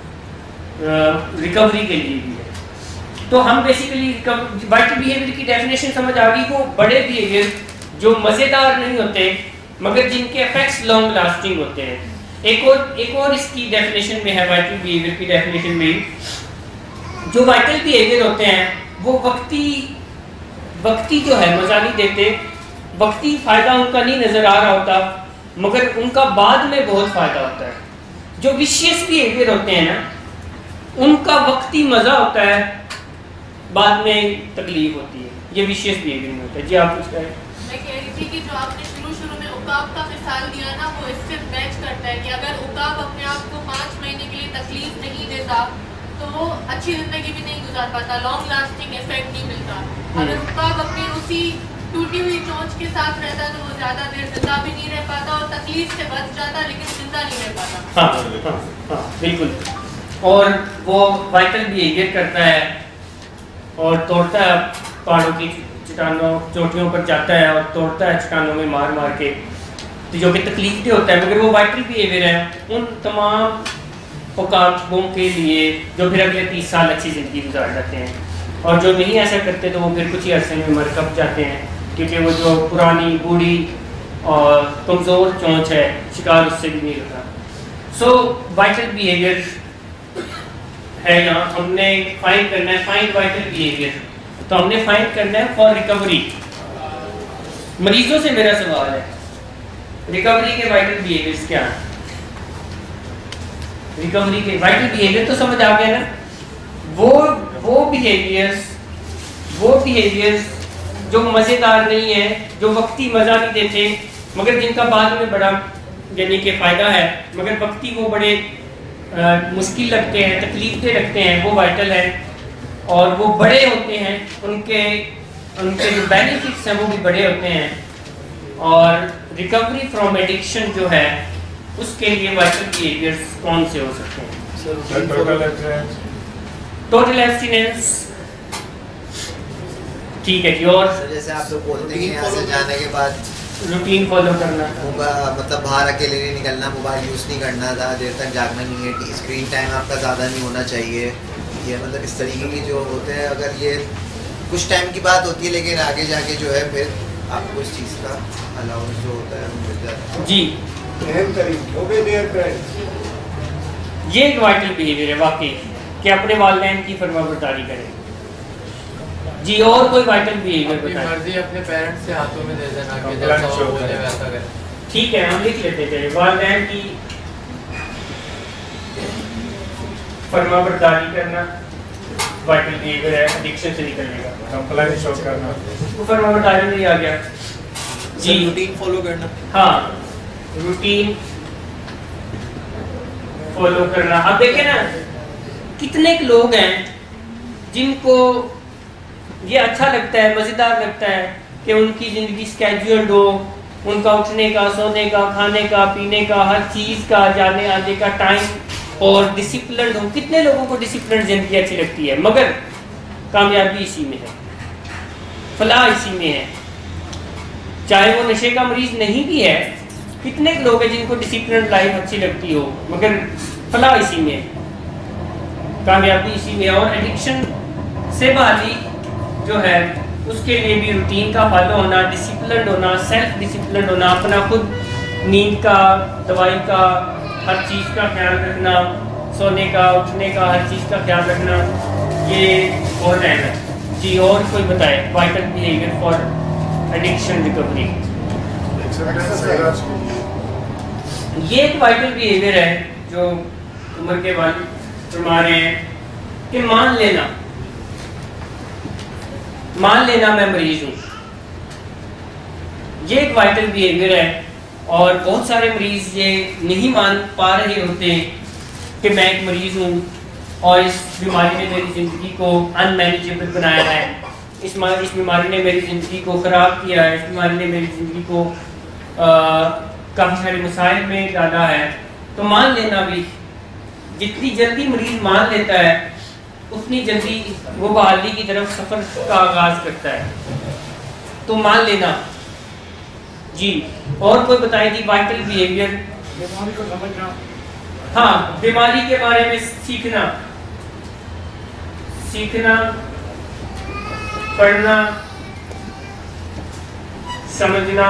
रिकवरी के लिए भी है। तो हम बेसिकली वाइटल बिहेवियर की डेफिनेशन समझ आ गई, वो बड़े बिहेवियर जो मज़ेदार नहीं होते मगर जिनके इफेक्ट्स लॉन्ग लास्टिंग होते हैं। एक और इसकी डेफिनेशन में है, वाइटल बिहेवियर की डेफिनेशन में जो वाइटल बिहेवियर होते हैं वो वक्ती जो है मजा नहीं देते, वक्ती फ़ायदा उनका नहीं नज़र आ रहा होता मगर उनका बाद में बहुत फ़ायदा होता है। जो विशियस बिहेवियर होते हैं ना, उनका वक्ती मज़ा होता है, बाद में तकलीफ होती है, ये विशियस बिहेवियर में होता है। जी आप कुछ कहें? मैं कह रही थी कि जो आपने शुरू में उकाब का मिसाल दिया ना, वो इससे मैच करता है कि अगर उकाब अपने आप को 5 महीने के लिए तकलीफ नहीं देता तो वो अच्छी ज़िंदगी भी नहीं गुजार पाता, लॉन्ग लास्टिंग इफेक्ट नहीं मिलता। अगर उकाब अपनी उसी टूटी हुई चोंच के साथ रहता तो वो ज़्यादा देर जिंदा भी नहीं रह पाता और तकलीफ से बच जाता लेकिन जिंदा नहीं रह पाता। हाँ, बिल्कुल। और वो वाइटल बिहेवियर करता है और तोड़ता है पहाड़ों की चट्टानों, चोटियों पर जाता है और तोड़ता है चट्टानों में मार मार के, तो जो कि तकलीफ भी होता है मगर वो वाइटल बिहेवियर है उन तमाम उकाबों के लिए जो फिर अगले 30 साल अच्छी ज़िंदगी गुजार जाते हैं। और जो नहीं ऐसा करते तो वो फिर कुछ ही अरसे में मर कब जाते हैं, क्योंकि वो जो पुरानी बूढ़ी और कमज़ोर चोंच है शिकार उससे भी नहीं होता। सो वाइटल बिहेवियर है, यहाँ हमने फाइंड करना है, फाइंड वाइटल बिहेवियर। तो हमने फाइंड करना है फॉर रिकवरी। मरीजों से मेरा सवाल है, रिकवरी के वाइटल बिहेवियर्स क्या हैं? रिकवरी के वाइटल बिहेवियर तो समझ आ गया ना, वो बिहेवियर्स जो मज़ेदार नहीं है, जो वक्ती मज़ा नहीं देते मगर जिनका बाद में बड़ा यानी कि फ़ायदा है, मगर वक्ती वो बड़े मुश्किल लगते हैं, तकलीफ दे रखते हैं, वो वाइटल है। और वो बड़े होते हैं, उनके जो बेनिफिट्स हैं वो भी बड़े होते हैं। और रिकवरी फ्रॉम एडिक्शन जो है उसके लिए वाइटल बिहेवियर्स कौन से हो सकते हैं? टोटल एब्स्टिनेंस, ठीक है जी। और जैसे आप लोग बोलते हैं यहाँ से जाने के बाद रूटीन फॉलो करना, मतलब बाहर अकेले नहीं निकलना, मोबाइल यूज़ नहीं करना, ज़्यादा देर तक जागना नहीं है, स्क्रीन टाइम आपका ज़्यादा नहीं होना चाहिए। ये मतलब इस तरीके की जो होते हैं, अगर ये कुछ टाइम की बात होती है, लेकिन आगे जाके जो है फिर आपको इस चीज़ का अलाउंस जो होता है वो मिल जाता है। जी ये एक वाइटल बिहेवियर है वाकई कि अपने वालिदैन की फरमाबरदारी करें। जी और कोई वाइटल बिहेवियर बताएं। मर्जी अपने पेरेंट्स से हाथों में दे देना कि जैसा वो बोले वैसा करें। ठीक है, हम लिख लेते थे वालिदैन की फरमाबरदारी करना वाइटल बिहेवियर है, एडिक्शन से निकलने का। कंप्लायंस शो करना, वो फरमाबरदारी में ही आ गया। जी रूटीन फॉलो करना। हाँ, रूटीन फॉलो करना। अब देखें ना, कितने लोग हैं जिनको ये अच्छा लगता है, मज़ेदार लगता है कि उनकी ज़िंदगी स्केड्यूल्ड हो, उनका उठने का, सोने का, खाने का, पीने का, हर चीज़ का, जाने आने का टाइम और डिसिप्लिन हो। कितने लोगों को डिसिप्लिन ज़िंदगी अच्छी लगती है, मगर कामयाबी इसी में है, फलाह इसी में है। चाहे वो नशे का मरीज़ नहीं भी है, कितने लोग हैं जिनको डिसिप्लिन लाइफ अच्छी लगती हो, मगर फलाह इसी में है, कामयाबी इसी में है। और एडिक्शन से बहाली जो है उसके लिए भी रूटीन का फॉलो होना, डिसिप्लिन होना, सेल्फ डिसिप्लिन होना, अपना खुद नींद का, दवाई का, हर चीज़ का ख्याल रखना, सोने का, उठने का, हर चीज़ का ख्याल रखना, ये और रहना है। जी और कोई बताए vital behaviour for addiction recovery. ये एक वाइटल बिहेवियर है जो उम्र के वालिद फरमा रहे हैं कि मान लेना मैं मरीज हूँ। ये एक वाइटल बिहेवियर है और बहुत सारे मरीज ये नहीं मान पा रहे होते कि मैं एक मरीज हूँ और इस बीमारी ने मेरी ज़िंदगी को अनमैनेजेबल बनाया है, इस बीमारी ने मेरी ज़िंदगी को ख़राब किया है, इस बीमारी ने मेरी ज़िंदगी को काफ़ी सारे मसाइल में डाला है। तो मान लेना भी, जितनी जल्दी मरीज मान लेता है उतनी जल्दी वो बहाली की तरफ सफ़र का आगाज़ करता है। तो मान लेना। जी और कोई बताएगी वाइटल बिहेवियर। बीमारी को समझना, हाँ, बीमारी के बारे में सीखना, पढ़ना, समझना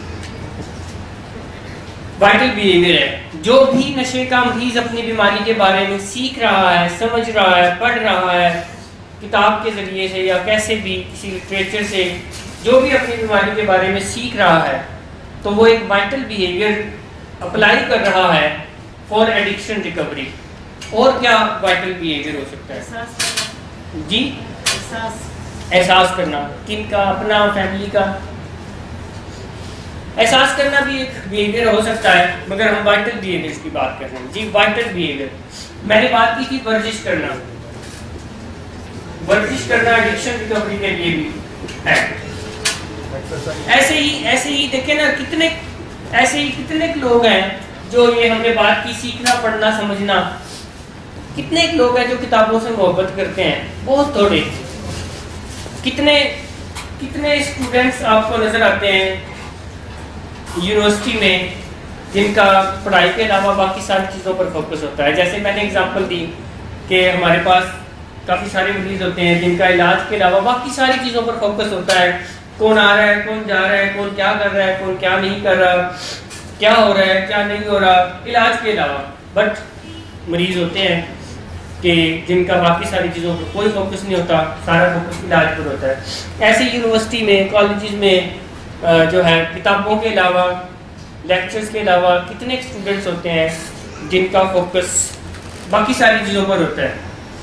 वाइटल बिहेवियर है। जो भी नशे का मरीज अपनी बीमारी के बारे में सीख रहा है, समझ रहा है, पढ़ रहा है, किताब के ज़रिए से या कैसे भी किसी लिटरेचर से जो भी अपनी बीमारी के बारे में सीख रहा है, तो वो एक वाइटल बिहेवियर अप्लाई कर रहा है फॉर एडिक्शन रिकवरी। और क्या वाइटल बिहेवियर हो सकता है? जी एहसास करना, किनका? अपना, फैमिली का। एहसास करना भी एक बिहेवियर हो सकता है, मगर हम वाइटल बिहेवियर की बात कर रहे हैं। जी वाइटल बिहेवियर, मैंने बात की थी वर्जिश करना। वर्जिश करना एडिक्शन रिकवरी के लिए भी है। ऐसे ही देखें ना, कितने लोग हैं जो ये हमने बात की सीखना, पढ़ना, समझना। कितने लोग हैं जो किताबों से मोहब्बत करते हैं? बहुत थोड़े। कितने स्टूडेंट्स आपको नजर आते हैं यूनिवर्सिटी में जिनका पढ़ाई के अलावा बाकी सारी चीज़ों पर फोकस होता है? जैसे मैंने एग्जांपल दी कि हमारे पास काफ़ी सारे मरीज होते हैं जिनका इलाज के अलावा बाकी सारी चीज़ों पर फोकस होता है। कौन आ रहा है, कौन जा रहा है, कौन क्या कर रहा है, कौन क्या नहीं कर रहा, क्या हो रहा है, क्या नहीं हो रहा, इलाज के अलावा। बट मरीज होते हैं कि जिनका बाकी सारी चीज़ों पर कोई फोकस नहीं होता, सारा फोकस इलाज पर होता है। ऐसे यूनिवर्सिटी में, कॉलेजेस में जो है किताबों के अलावा, लेक्चर्स के अलावा कितने स्टूडेंट्स होते हैं जिनका फोकस बाकी सारी चीज़ों पर होता है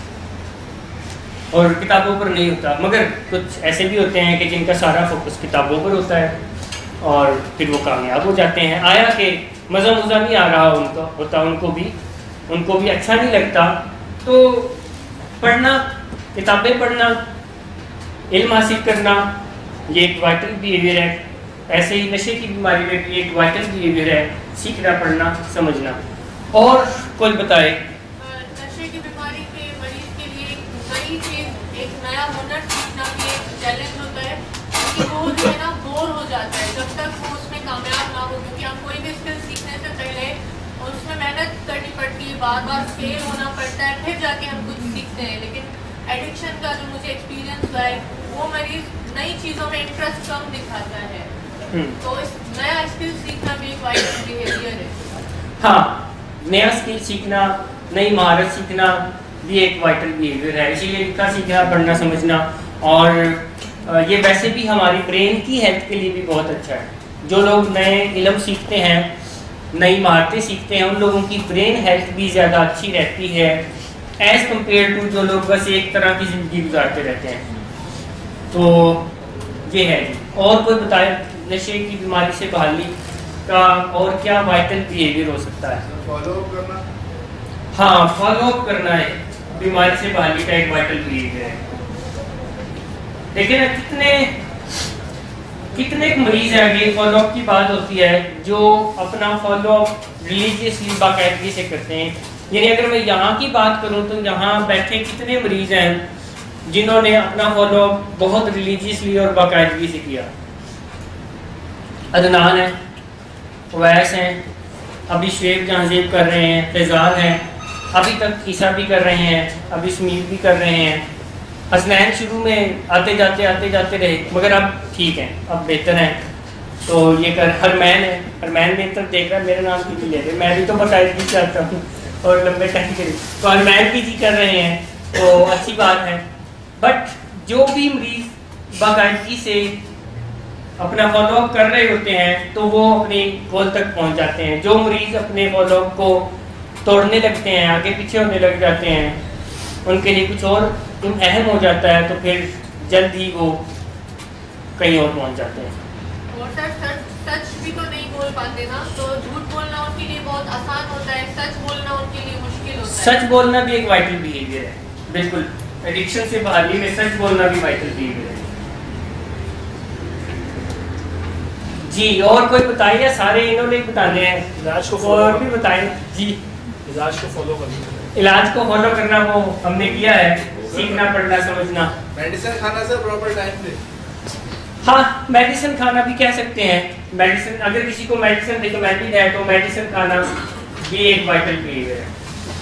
और किताबों पर नहीं होता। मगर कुछ ऐसे भी होते हैं कि जिनका सारा फोकस किताबों पर होता है और फिर वो कामयाब हो जाते हैं। आया कि मज़ा नहीं आ रहा उनको भी अच्छा नहीं लगता, तो पढ़ना, किताबें पढ़ना, इल्म हासिल करना, ये एक वाइटल बिहेवियर है। ऐसे ही नशे की बीमारी में भी एक वाइटल बिहेवियर है, सीखना, पढ़ना, समझना। और कोई बताए? नशे की बीमारी के मरीज के लिए एक नई चीज, एक नया हुनर सीखना भी एक चैलेंज होता है। कि वो जो है ना बोर हो जाता है जब तक वो उसमें कामयाब ना हो, क्योंकि हम कोई भी स्किल सीखने से पहले उसमें मेहनत करनी पड़ती है, बार बार फेल होना पड़ता है, फिर जाके हम कुछ सीखते हैं। लेकिन एडिक्शन का जो मुझे एक्सपीरियंस हुआ है, वो मरीज नई चीज़ों में इंटरेस्ट कम दिखाता है। तो इस नया स्किल सीखना भी एक वाइटल बिहेवियर है। हाँ, नया स्किल सीखना, नई महारत सीखना भी एक वाइटल बिहेवियर है। इसीलिए लिखना, सीखना, पढ़ना, समझना, और ये वैसे भी हमारी ब्रेन की हेल्थ के लिए भी बहुत अच्छा है। जो लोग नए इल्म सीखते हैं, नई महारतें सीखते हैं, उन लोगों की ब्रेन हेल्थ भी ज़्यादा अच्छी रहती है एज़ कम्पेयर टू जो लोग बस एक तरह की ज़िंदगी गुजारते रहते हैं। तो ये है जी। और कोई बताए नशे की बीमारी से बहाली का और क्या वाइटल बिहेवियर हो सकता है? फॉलोअप करना। हाँ, फॉलोअप करना है बीमारी से बहाली का एक वाइटल बिहेवियर है। देखिए ना, कितने मरीज हैं, अभी फॉलोअप की बात होती है, जो अपना फॉलोअप रिलीजियसली बाकायदगी से करते हैं। यानी अगर मैं यहाँ की बात करूँ तो यहाँ बैठे कितने मरीज हैं जिन्होंने अपना फॉलोअप बहुत रिलीजियसली और बाकायदगी से किया। अदनान है, वैस हैं, अभी शेब जहांजेब कर रहे हैं, फैजान हैं, अभी तक ईसा भी कर रहे हैं, अभी समीर भी कर रहे हैं। हसनैन शुरू में आते जाते रहे, मगर अब ठीक है, अब बेहतर हैं। तो ये कर हरमैन है, हरमैन बेहतर देख रहा है, मेरा नाम क्यों ले रहे, मैं भी तो बाकायदगी चाहता हूँ और लंबे टाइम के लिए, तो हरमैन भी जी कर रहे हैं, तो अच्छी बात है। बट जो भी मरीज बाकायदगी से अपना फॉलोअप कर रहे होते हैं तो वो अपने गोल तक पहुंच जाते हैं। जो मरीज अपने फॉलोअप को तोड़ने लगते हैं, आगे पीछे होने लग जाते हैं, उनके लिए कुछ और अहम हो जाता है, तो फिर जल्द ही वो कहीं और पहुंच जाते हैं। और सच भी तो नहीं बोल पाते ना, तो झूठ बोलना उनके लिए बहुत आसान होता है, सच बोलना उनके लिए मुश्किल होता है। सच बोलना भी एक वाइटल बिहेवियर है, बिल्कुल। एडिक्शन से बहाली में सच बोलना भी वाइटल बिहेवियर है जी। और कोई बताइए, सारे इन्होंने बताने हैं, इलाज को और भी बताएं जी। इलाज को फॉलो करना, इलाज को फॉलो करना वो हमने किया है, सीखना, पढ़ना, समझना। मेडिसिन खाना से प्रॉपर टाइम पे। हाँ, मेडिसिन खाना भी कह सकते हैं। मेडिसिन, अगर किसी को मेडिसिन रिकमेंडेड है तो मेडिसिन खाना ये एक वाइटल बिहेवियर है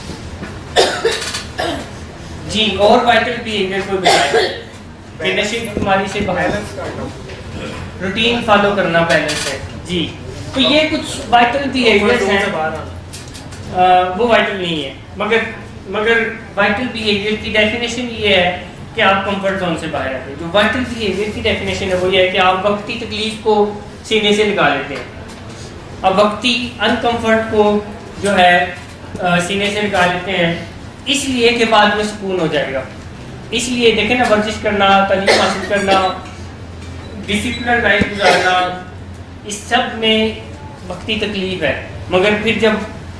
जी। और वाइटल बिहेवियर कोई बताए कि नशे की बीमारी से बाहर? रूटीन फॉलो करना, बैलेंस है जी। तो ये कुछ वाइटल बिहेवियर्स हैं, वो वाइटल नहीं है, मगर वाइटल बिहेवियर की डेफिनेशन ये है कि आप कंफर्ट जोन से बाहर आते हैं। जो वाइटल बिहेवियर की डेफिनेशन है वो ये है कि आप वक्ती तकलीफ को सीने से निकाल लेते हैं। अब वक्ती अनकंफर्ट को जो है सीने से निकाल लेते हैं, इसलिए कि बाद में सुकून हो जाएगा। इसलिए देखें ना, वर्जिश करना, तालीम हासिल करना, डिसिप्लिन लाइफ गुजारना, इस सब में वक्ती तकलीफ है, मगर फिर जब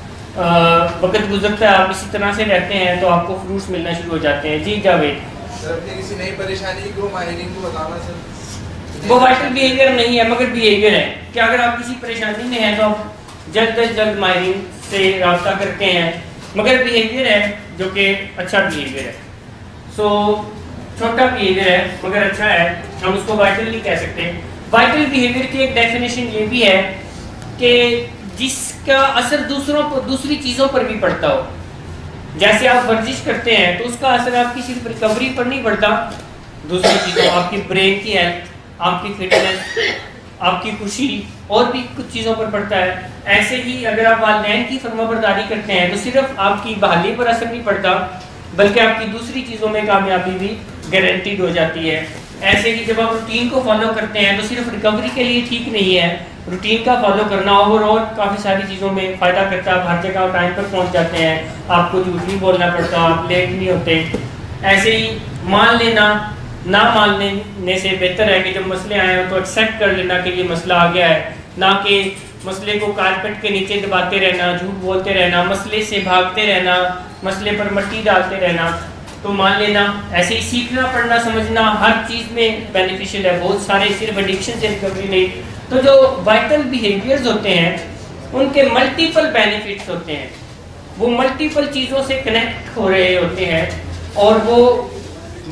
वक्त गुजरता है, आप इसी तरह से रहते हैं, तो आपको फ्रूट्स मिलना शुरू हो जाते हैं जी। जावेद सर, अपनी किसी नई परेशानी को माहिरीन को बताना सर, वो वाइटल बिहेवियर नहीं है, मगर बिहेवियर है कि अगर आप किसी परेशानी में हैं तो आप जल्द से जल्द माहिरीन से रब्ता करते हैं, मगर बिहेवियर है जो कि अच्छा बिहेवियर है। सो छोटा बिहेवियर है मगर अच्छा है, हम उसको वाइटल नहीं कह सकते। वाइटल बिहेवियर की एक डेफिनेशन ये भी है कि जिसका असर दूसरों पर, दूसरी चीज़ों पर भी पड़ता हो। जैसे आप वर्जिश करते हैं तो उसका असर आपकी सिर्फ रिकवरी पर नहीं पड़ता, दूसरी चीज़ों, आपकी ब्रेन की हेल्थ, आपकी फिटनेस, आपकी खुशी और भी कुछ चीज़ों पर पड़ता है। ऐसे ही अगर आप वालिदैन की फरमाबरदारी करते हैं तो सिर्फ आपकी बहाली पर असर नहीं पड़ता, बल्कि आपकी दूसरी चीज़ों में कामयाबी भी गारंटीड हो जाती है। ऐसे ही जब आप रूटीन को फॉलो करते हैं तो सिर्फ रिकवरी के लिए ठीक नहीं है, रूटीन का फॉलो करना ओवरऑल काफ़ी सारी चीज़ों में फ़ायदा करता है। आप हर जगह टाइम पर पहुंच जाते हैं, आपको झूठ नहीं बोलना पड़ता, आप लेट नहीं होते। ऐसे ही मान लेना, ना मान लेने से बेहतर है कि जब मसले आए हो तो एक्सेप्ट कर लेना कि ये मसला आ गया है, ना कि मसले को कारपेट के नीचे दबाते रहना, झूठ बोलते रहना, मसले से भागते रहना, मसले पर मट्टी डालते रहना। तो मान लेना, ऐसे ही सीखना, पढ़ना, समझना हर चीज़ में बेनिफिशियल है, बहुत सारे, सिर्फ एडिक्शन से रिकवरी नहीं। तो जो वाइटल बिहेवियर्स होते हैं उनके मल्टीपल बेनिफिट्स होते हैं, वो मल्टीपल चीज़ों से कनेक्ट हो रहे होते हैं और वो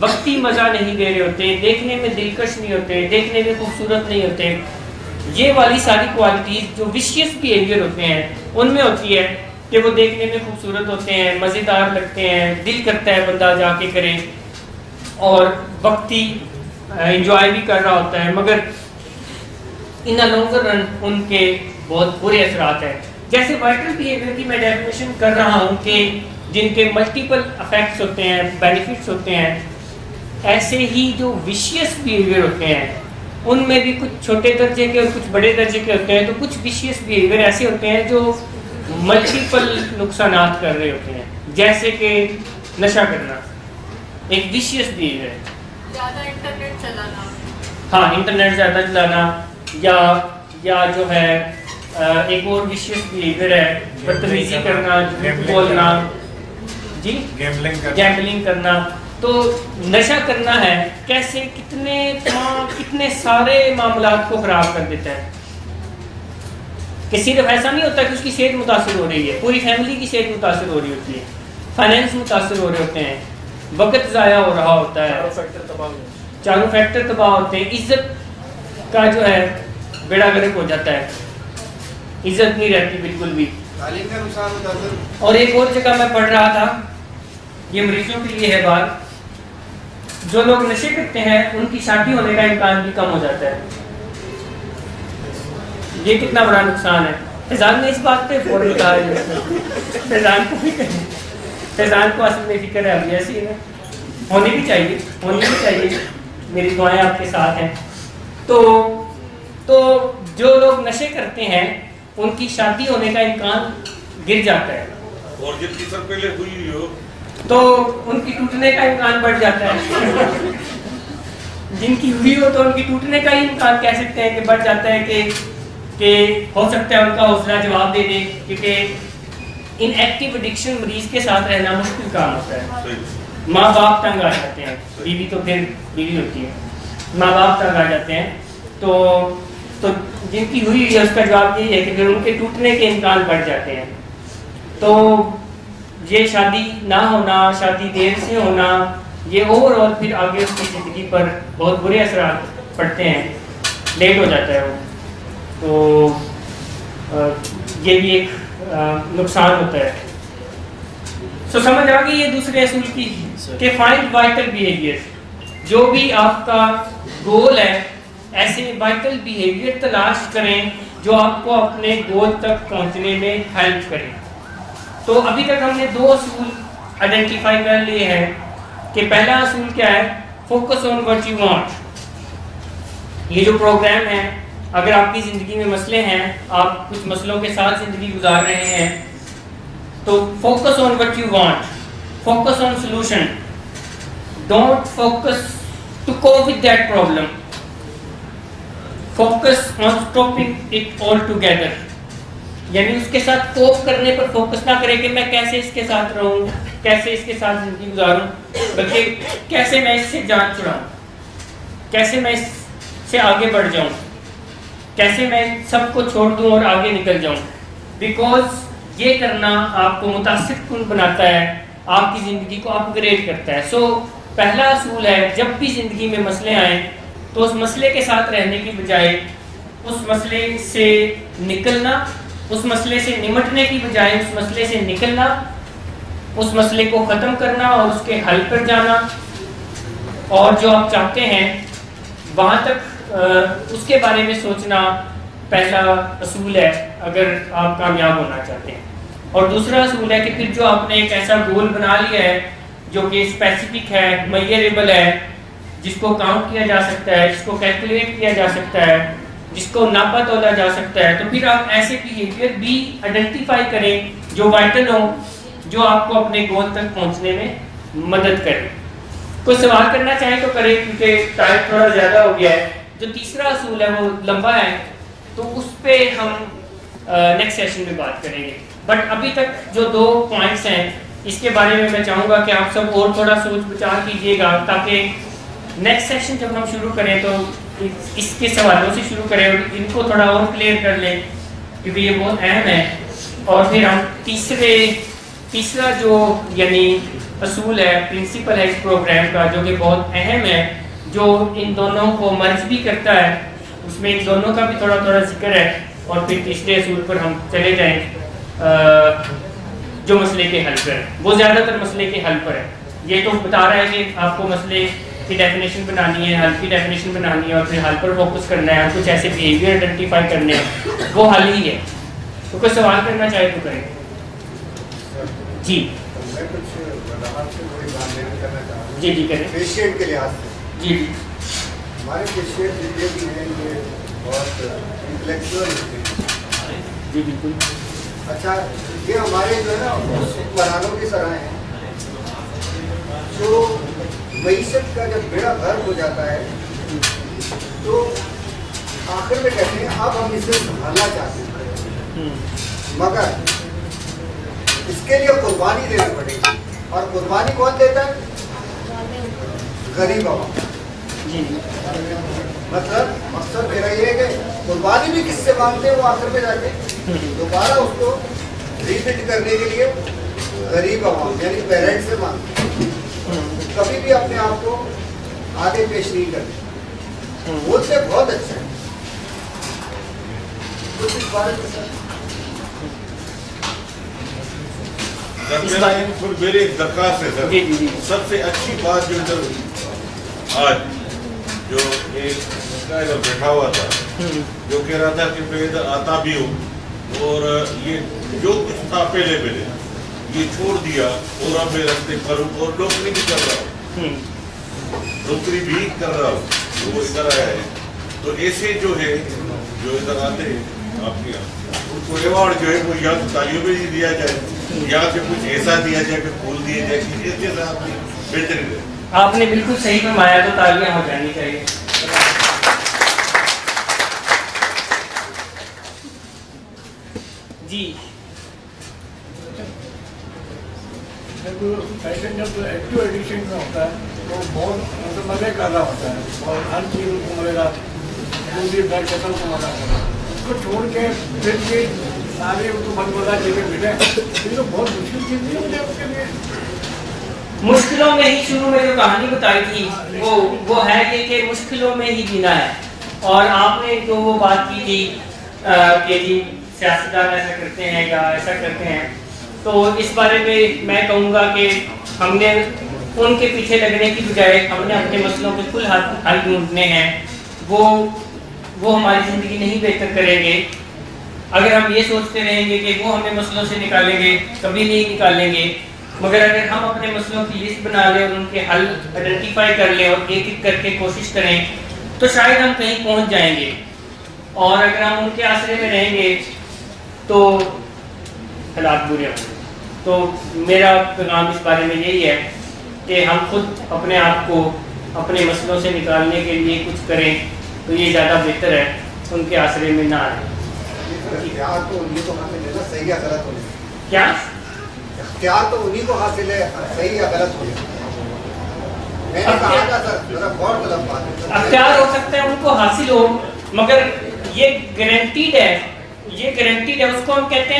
वक्ती मज़ा नहीं दे रहे होते, देखने में दिलकश नहीं होते, देखने में खूबसूरत नहीं होते, ये वाली सारी क्वालिटीज़ जो विशियस बिहेवियर होते हैं उनमें होती है कि वो देखने में खूबसूरत होते हैं, मज़ेदार लगते हैं, दिल करता है बंदा जाके करे और वक्ती इंजॉय भी कर रहा होता है, मगर इन अ लॉन्गर रन उनके बहुत बुरे असरात हैं। जैसे वाइटल बिहेवियर की मैं डेफिनेशन कर रहा हूँ कि जिनके मल्टीपल इफेक्ट्स होते हैं, बेनिफिट्स होते हैं, ऐसे ही जो विशियस बिहेवियर होते हैं उनमें भी कुछ छोटे दर्जे के और कुछ बड़े दर्जे के होते हैं। तो कुछ विशियस बिहेवियर ऐसे होते हैं जो मल्टीपल नुकसानात कर रहे होते हैं, जैसे कि नशा करना एक विशियस बिहेवियर है, ज़्यादा इंटरनेट चलाना, हाँ इंटरनेट ज़्यादा चलाना, या जो है एक और विशियस बिहेवियर है बदतमीजी करना, झूठ बोलना, जी गैम्बलिंग करना। तो नशा करना है कैसे कितने सारे मामलात को ख़राब कर देता है कि सिर्फ ऐसा नहीं होता कि उसकी सेहत मुतासर हो रही है, पूरी फैमिली की सेहत मुतासर हो रही होती है, फाइनेंस मुतासर हो रहे होते हैं, वक्त ज़ाया हो रहा होता है, चारों फैक्टर तबाह होते हैं, इज्जत का जो है बेड़ा गर्क हो जाता है, इज्जत नहीं रहती बिल्कुल भी। और एक और जगह मैं पढ़ रहा था, ये मरीजों के लिए है बात, जो लोग नशे करते हैं उनकी शादी होने का इम्कान भी कम हो जाता है। ये कितना बड़ा नुकसान है। फैजान ने इस बात पे फौरन कहा है, फैजान को भी कहें, फैजान को असल में फिक्र है अभी ऐसी है, होनी भी चाहिए, मेरी दुआएं आपके साथ हैं। तो जो लोग नशे करते हैं उनकी शादी होने का इम्कान गिर जाता है, और जिनकी सर पहले हुई हो तो उनकी टूटने का इम्कान बढ़ जाता है। जिनकी हुई हो तो उनकी टूटने का ही इम्कान कह सकते हैं कि बढ़ जाता है कि हो सकता है उनका हौसला जवाब दे दे, क्योंकि इन एक्टिव एडिक्शन मरीज के साथ रहना मुश्किल काम होता है। माँ बाप तंग आ जाते हैं, बीवी तो फिर बीवी होती है, माँ बाप तंग आ जाते हैं। तो जिनकी हुई है उसका जवाब यही है कि फिर उनके टूटने के इम्कान बढ़ जाते हैं। तो ये शादी ना होना, शादी देर से होना, ये ओवरऑल फिर आगे उसकी ज़िंदगी पर बहुत बुरे असरात पड़ते हैं, लेट हो जाता है वो। तो ये भी एक नुकसान होता है। तो समझ आ गई ये दूसरे असूल की कि फाइंड वाइटल बिहेवियर, जो भी आपका गोल है ऐसे वाइटल बिहेवियर तलाश करें जो आपको अपने गोल तक पहुंचने में हेल्प करें। तो अभी तक हमने दो असूल आइडेंटिफाई कर लिए हैं कि पहला असूल क्या है, focus on what you want. ये जो प्रोग्राम है, अगर आपकी ज़िंदगी में मसले हैं, आप कुछ मसलों के साथ ज़िंदगी गुजार रहे हैं, तो focus on what you want, focus on solution, don't focus to cope with that problem, focus on stopping it altogether. यानी उसके साथ कोप करने पर फोकस ना करें कि मैं कैसे इसके साथ रहूं, कैसे इसके साथ जिंदगी गुजारूं, बल्कि कैसे मैं इससे जान छुड़ाऊं, कैसे मैं इससे आगे बढ़ जाऊं, कैसे मैं सबको छोड़ दूं और आगे निकल जाऊं। बिकॉज ये करना आपको मुतासिर बनाता है, आपकी ज़िंदगी को अपग्रेड करता है। सो पहला असूल है, जब भी ज़िंदगी में मसले आए तो उस मसले के साथ रहने की बजाय उस मसले से निकलना, उस मसले से निमटने की बजाय उस मसले से निकलना, उस मसले को ख़त्म करना और उसके हल पर जाना, और जो आप चाहते हैं वहाँ तक उसके बारे में सोचना पहला असूल है अगर आप कामयाब होना चाहते हैं। और दूसरा असूल है कि फिर जो आपने एक ऐसा गोल बना लिया है जो कि स्पेसिफिक है, मेजरेबल है, जिसको काउंट किया जा सकता है, जिसको कैलकुलेट किया जा सकता है, जिसको नापा तोला जा सकता है, तो फिर आप ऐसे बिहेवियर भी आइडेंटिफाई करें जो वाइटल हो, जो आपको अपने गोल तक पहुंचने में मदद करें। कोई सवाल करना चाहे तो करें, क्योंकि टाइम थोड़ा ज़्यादा हो गया है। जो तीसरा असूल है वो लंबा है, तो उस पर हम नेक्स्ट सेशन में बात करेंगे। बट अभी तक जो दो पॉइंट्स हैं इसके बारे में मैं चाहूँगा कि आप सब और थोड़ा सोच विचार कीजिएगा, ताकि नेक्स्ट सेशन जब हम शुरू करें तो इसके सवालों से शुरू करें और इनको थोड़ा और क्लियर कर लें, क्योंकि ये बहुत अहम है। और फिर हम तीसरे तीसरा जो यानी असूल है, प्रिंसिपल है इस प्रोग्राम का, जो कि बहुत अहम है, जो इन दोनों को मर्ज भी करता है, उसमें इन दोनों का भी थोड़ा थोड़ा जिक्र है, और फिर तीसरे असूल पर हम चले जाएं जो मसले के हल पर है। वो ज़्यादातर मसले के हल पर है। ये तो बता रहा है कि आपको मसले की डेफिनेशन बनानी है, हल की डेफिनेशन बनानी है, और फिर हल पर फोकस करना है, कुछ ऐसे बिहेवियर आइडेंटिफाई करने हैं, वो हल ही है। तो कोई सवाल करना चाहे तो करें। जी मैं कुछ वजाहत से थोड़ी बात करना चाह रहा हूँ। जी करें। पेशेंट के लिहाज से जी हमारे पेशेंट जितने भी हैं ये बहुत इंटेलेक्चुअल होते हैं। जी बिल्कुल। अच्छा, ये हमारे जो है ना पुरानों की तरह हैं, जो मईशत का जब बेड़ा गर्क हो जाता है तो आखिर में कहते हैं अब हम इसे संभालना चाहते हैं, मगर इसके लिए कुर्बानी देनी पड़ेगी। और कुर्बानी कौन देता है? गरीब आवाम। मतलब मकसद मेरा ये है कि कुर्बानी भी किससे मांगते हैं वो आखिर में जाके दोबारा उसको रिपीट करने के लिए गरीब आवाम यानी पेरेंट्स से मांगते हैं। कभी भी अपने आप को आगे पेश नहीं करते। बोलते बहुत अच्छा है। कुछ इस बारे में सर मेरी एक दरखास्त है सर, सबसे अच्छी बात जो इधर आज जो एक इधर बैठा हुआ था जो कह रहा था कि मैं इधर आता भी हूँ और ये जो कुछ था पहले ये छोड़ दिया और अब मैं रस्ते करूँ और नौकरी भी कर रहा हूँ, नौकरी भी कर रहा हूँ, वो इधर आया है। तो ऐसे जो है जो इधर आते हैं आपके यहाँ उनको अवार्ड जो है वो या तो तालियों में ही दिया जाए या फिर कुछ ऐसा दिया जाए कि फूल दिए जाए कि ऐसे आपकी बेहतरीन है। आपने बिल्कुल सही फरमाया, तो तालियां हो जानी चाहिए। जी पैशन जब एक्टिव एडिक्शन में होता है तो बहुत मतलब मजे कर रहा होता है और हर चीज उसको मजेगा, दूसरी बैठ के सबको मजा कर उसको छोड़ के फिर भी सारे उसको मन मजा चीजें मिले, तो बहुत मुश्किल चीज नहीं होती उसके लिए। मुश्किलों में ही शुरू में जो कहानी बताई थी वो है कि मुश्किलों में ही जीना है। और आपने जो वो बात की थी कि जी सियासतदान ऐसा करते हैं या ऐसा करते हैं, तो इस बारे में मैं कहूँगा कि हमने उनके पीछे लगने की बजाय हमने अपने मसलों के कुल हल ढूंढने हैं। वो हमारी ज़िंदगी नहीं बेहतर करेंगे। अगर हम ये सोचते रहेंगे कि वो हमें मसलों से निकालेंगे, कभी नहीं निकालेंगे। मगर अगर हम अपने मसलों की लिस्ट बना लें और उनके हल आइडेंटिफाई कर लें और एक एक करके कोशिश करें तो शायद हम कहीं पहुंच जाएंगे। और अगर हम उनके आसरे में रहेंगे तो हालात बुरे होंगे। तो मेरा पैगाम इस बारे में यही है कि हम खुद अपने आप को अपने मसलों से निकालने के लिए कुछ करें तो ये ज़्यादा बेहतर है, उनके आसरे में ना आए। तो उन्हीं को हासिल है ना, सही या गलत हो क्या इख्तियार तो उन्हीं को हासिल है, सही या गलत हो मैंने कहा था सर, मेरा बहुत गलत बात है। अख्तियार हो सकता है उनको हासिल हो, मगर ये गारंटीड है। उसको हम कहते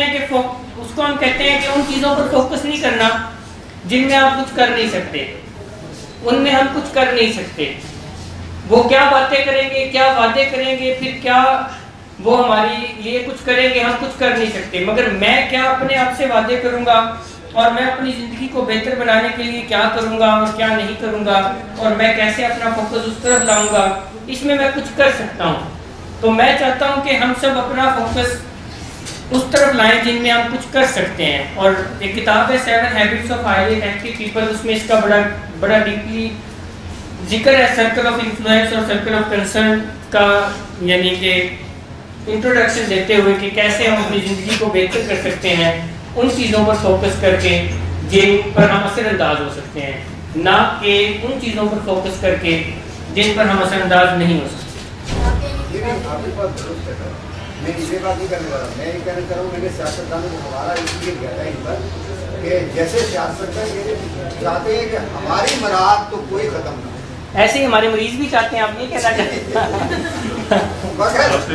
हैं कि उन चीज़ों पर फोकस नहीं करना जिनमें आप कुछ कर नहीं सकते, उनमें हम कुछ कर नहीं सकते। वो क्या बातें करेंगे, क्या वादे करेंगे, फिर क्या वो हमारे लिए कुछ करेंगे, हम कुछ कर नहीं सकते। मगर मैं क्या अपने आप से वादे करूंगा और मैं अपनी ज़िंदगी को बेहतर बनाने के लिए क्या करूंगा और क्या नहीं करूंगा और मैं कैसे अपना फोकस उस तरफ लाऊंगा, इसमें मैं कुछ कर सकता हूं। तो मैं चाहता हूं कि हम सब अपना फोकस उस तरफ लाएं जिनमें हम कुछ कर सकते हैं। और एक किताब है 7 habits of highly effective people, उसमें इसका बड़ा डीपली जिक्र है सर्कल ऑफ इन्फ्लुएंस और सर्कल ऑफ कंसर्न का, यानी कि इंट्रोडक्शन देते हुए कि कैसे हम अपनी ज़िंदगी को बेहतर कर सकते हैं उन चीज़ों पर फोकस करके जिन पर हम असरअंदाज हो सकते हैं, ना कि उन चीज़ों पर फोकस करके जिन पर हम असरअंदाज नहीं हो सकते। आपके पास दुरुस्त है, मैं इसे बात नहीं करने वाला। मैं ये कहना चाह रहा हूँ, मैंने सियासतदानों को हमारा इसलिए किया था इन पर कि जैसे सियासतदान ये चाहते हैं कि हमारी मराहत तो कोई ख़त्म ना हो, ऐसे ही हमारे मरीज भी चाहते हैं। आप ये कहना चाहते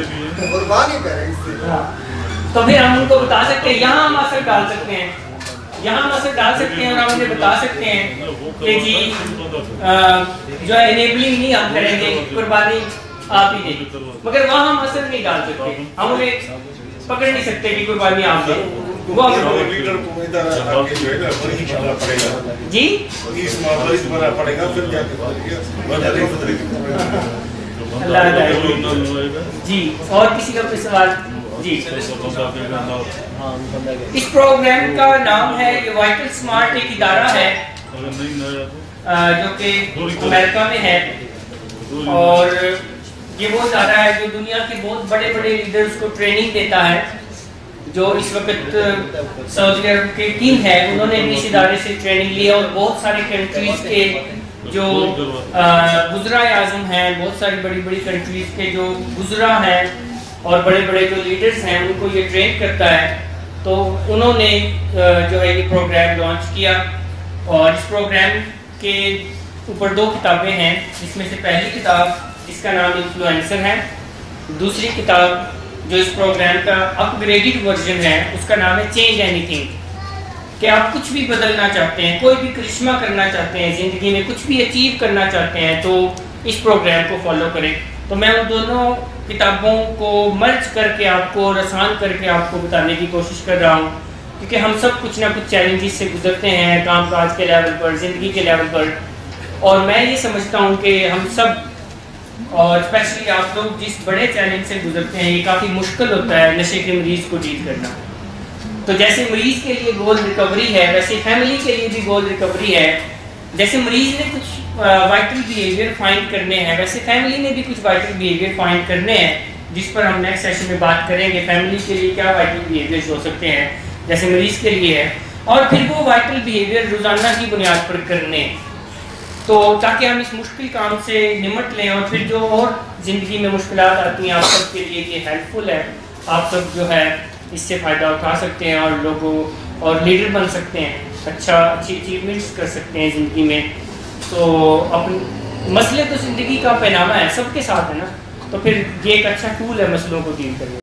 कुर्बानी करें इससे। तो फिर हम उनको बता सकते हैं, यहाँ हम असर डाल सकते हैं यहाँ हम असर डाल सकते हैं और हम उन्हें बता सकते हैं कि जी जो है इनेबलिंग नहीं हम करेंगे, कुर्बानी आप ही देंगे, मगर वहाँ हम असर नहीं डाल सकते, हम उन्हें पकड़ नहीं सकते कि कुर्बानी आप दें। वो लीडर को इधर आके जो है ना वही करना पड़ेगा जी, इस माहौल से बना पड़ेगा, फिर जाके जी। और किसी का कोई सवाल? जी, इस प्रोग्राम का नाम है ये वाइटल स्मार्ट, एक इदारा है जो कि अमेरिका में है, और ये वो इदारा है जो दुनिया के बहुत बड़े बड़े लीडर्स को ट्रेनिंग देता है। जो इस वक्त सऊदी अरब की टीम है उन्होंने भी इस इदारे से ट्रेनिंग ली है, और बहुत सारे कंट्रीज के जो गुजरा आज़म हैं, बहुत सारी बड़ी बड़ी कंट्रीज के जो गुजरा हैं और बड़े बड़े जो लीडर्स हैं उनको ये ट्रेन करता है। तो उन्होंने जो है ये प्रोग्राम लॉन्च किया, और इस प्रोग्राम के ऊपर 2 किताबें हैं, जिसमें से पहली किताब इसका नाम इन्फ्लुएंसर है, दूसरी किताब जो इस प्रोग्राम का अपग्रेडेड वर्जन है उसका नाम है चेंज एनीथिंग, कि आप कुछ भी बदलना चाहते हैं, कोई भी करिश्मा करना चाहते हैं ज़िंदगी में, कुछ भी अचीव करना चाहते हैं तो इस प्रोग्राम को फॉलो करें। तो मैं उन दोनों किताबों को मर्ज करके आपको और आसान करके आपको बताने की कोशिश कर रहा हूँ, क्योंकि हम सब कुछ ना कुछ चैलेंजेस से गुजरते हैं काम काज के लेवल पर, ज़िंदगी के लेवल पर, और मैं ये समझता हूँ कि हम सब और स्पेशली आप लोग जिस बड़े चैलेंज से गुजरते हैं, ये काफ़ी मुश्किल होता है नशे के मरीज़ को डील करना। तो जैसे मरीज़ के लिए गोल रिकवरी है, वैसे फैमिली के लिए भी गोल रिकवरी है। जैसे मरीज़ ने कुछ वाइटल बिहेवियर फाइंड करने हैं, वैसे फैमिली ने भी कुछ वाइटल बिहेवियर फाइंड करने हैं, जिस पर हम नेक्स्ट सेशन में बात करेंगे। फैमिली के लिए क्या वाइटल बिहेवियर्स हो सकते हैं जैसे मरीज़ के लिए है, और फिर वो वाइटल बिहेवियर रोज़ाना की बुनियाद पर करने, तो ताकि हम इस मुश्किल काम से निमट लें, और फिर जो और ज़िंदगी में मुश्किलात आती हैं आप सब के लिए ये हेल्पफुल है। आप सब जो है इससे फ़ायदा उठा सकते हैं और लोगों और लीडर बन सकते हैं, अच्छी अचीवमेंट्स कर सकते हैं ज़िंदगी में। तो अपने मसले तो ज़िंदगी का पहनावा है, सबके साथ है ना, तो फिर ये एक अच्छा टूल है मसलों को डील करने।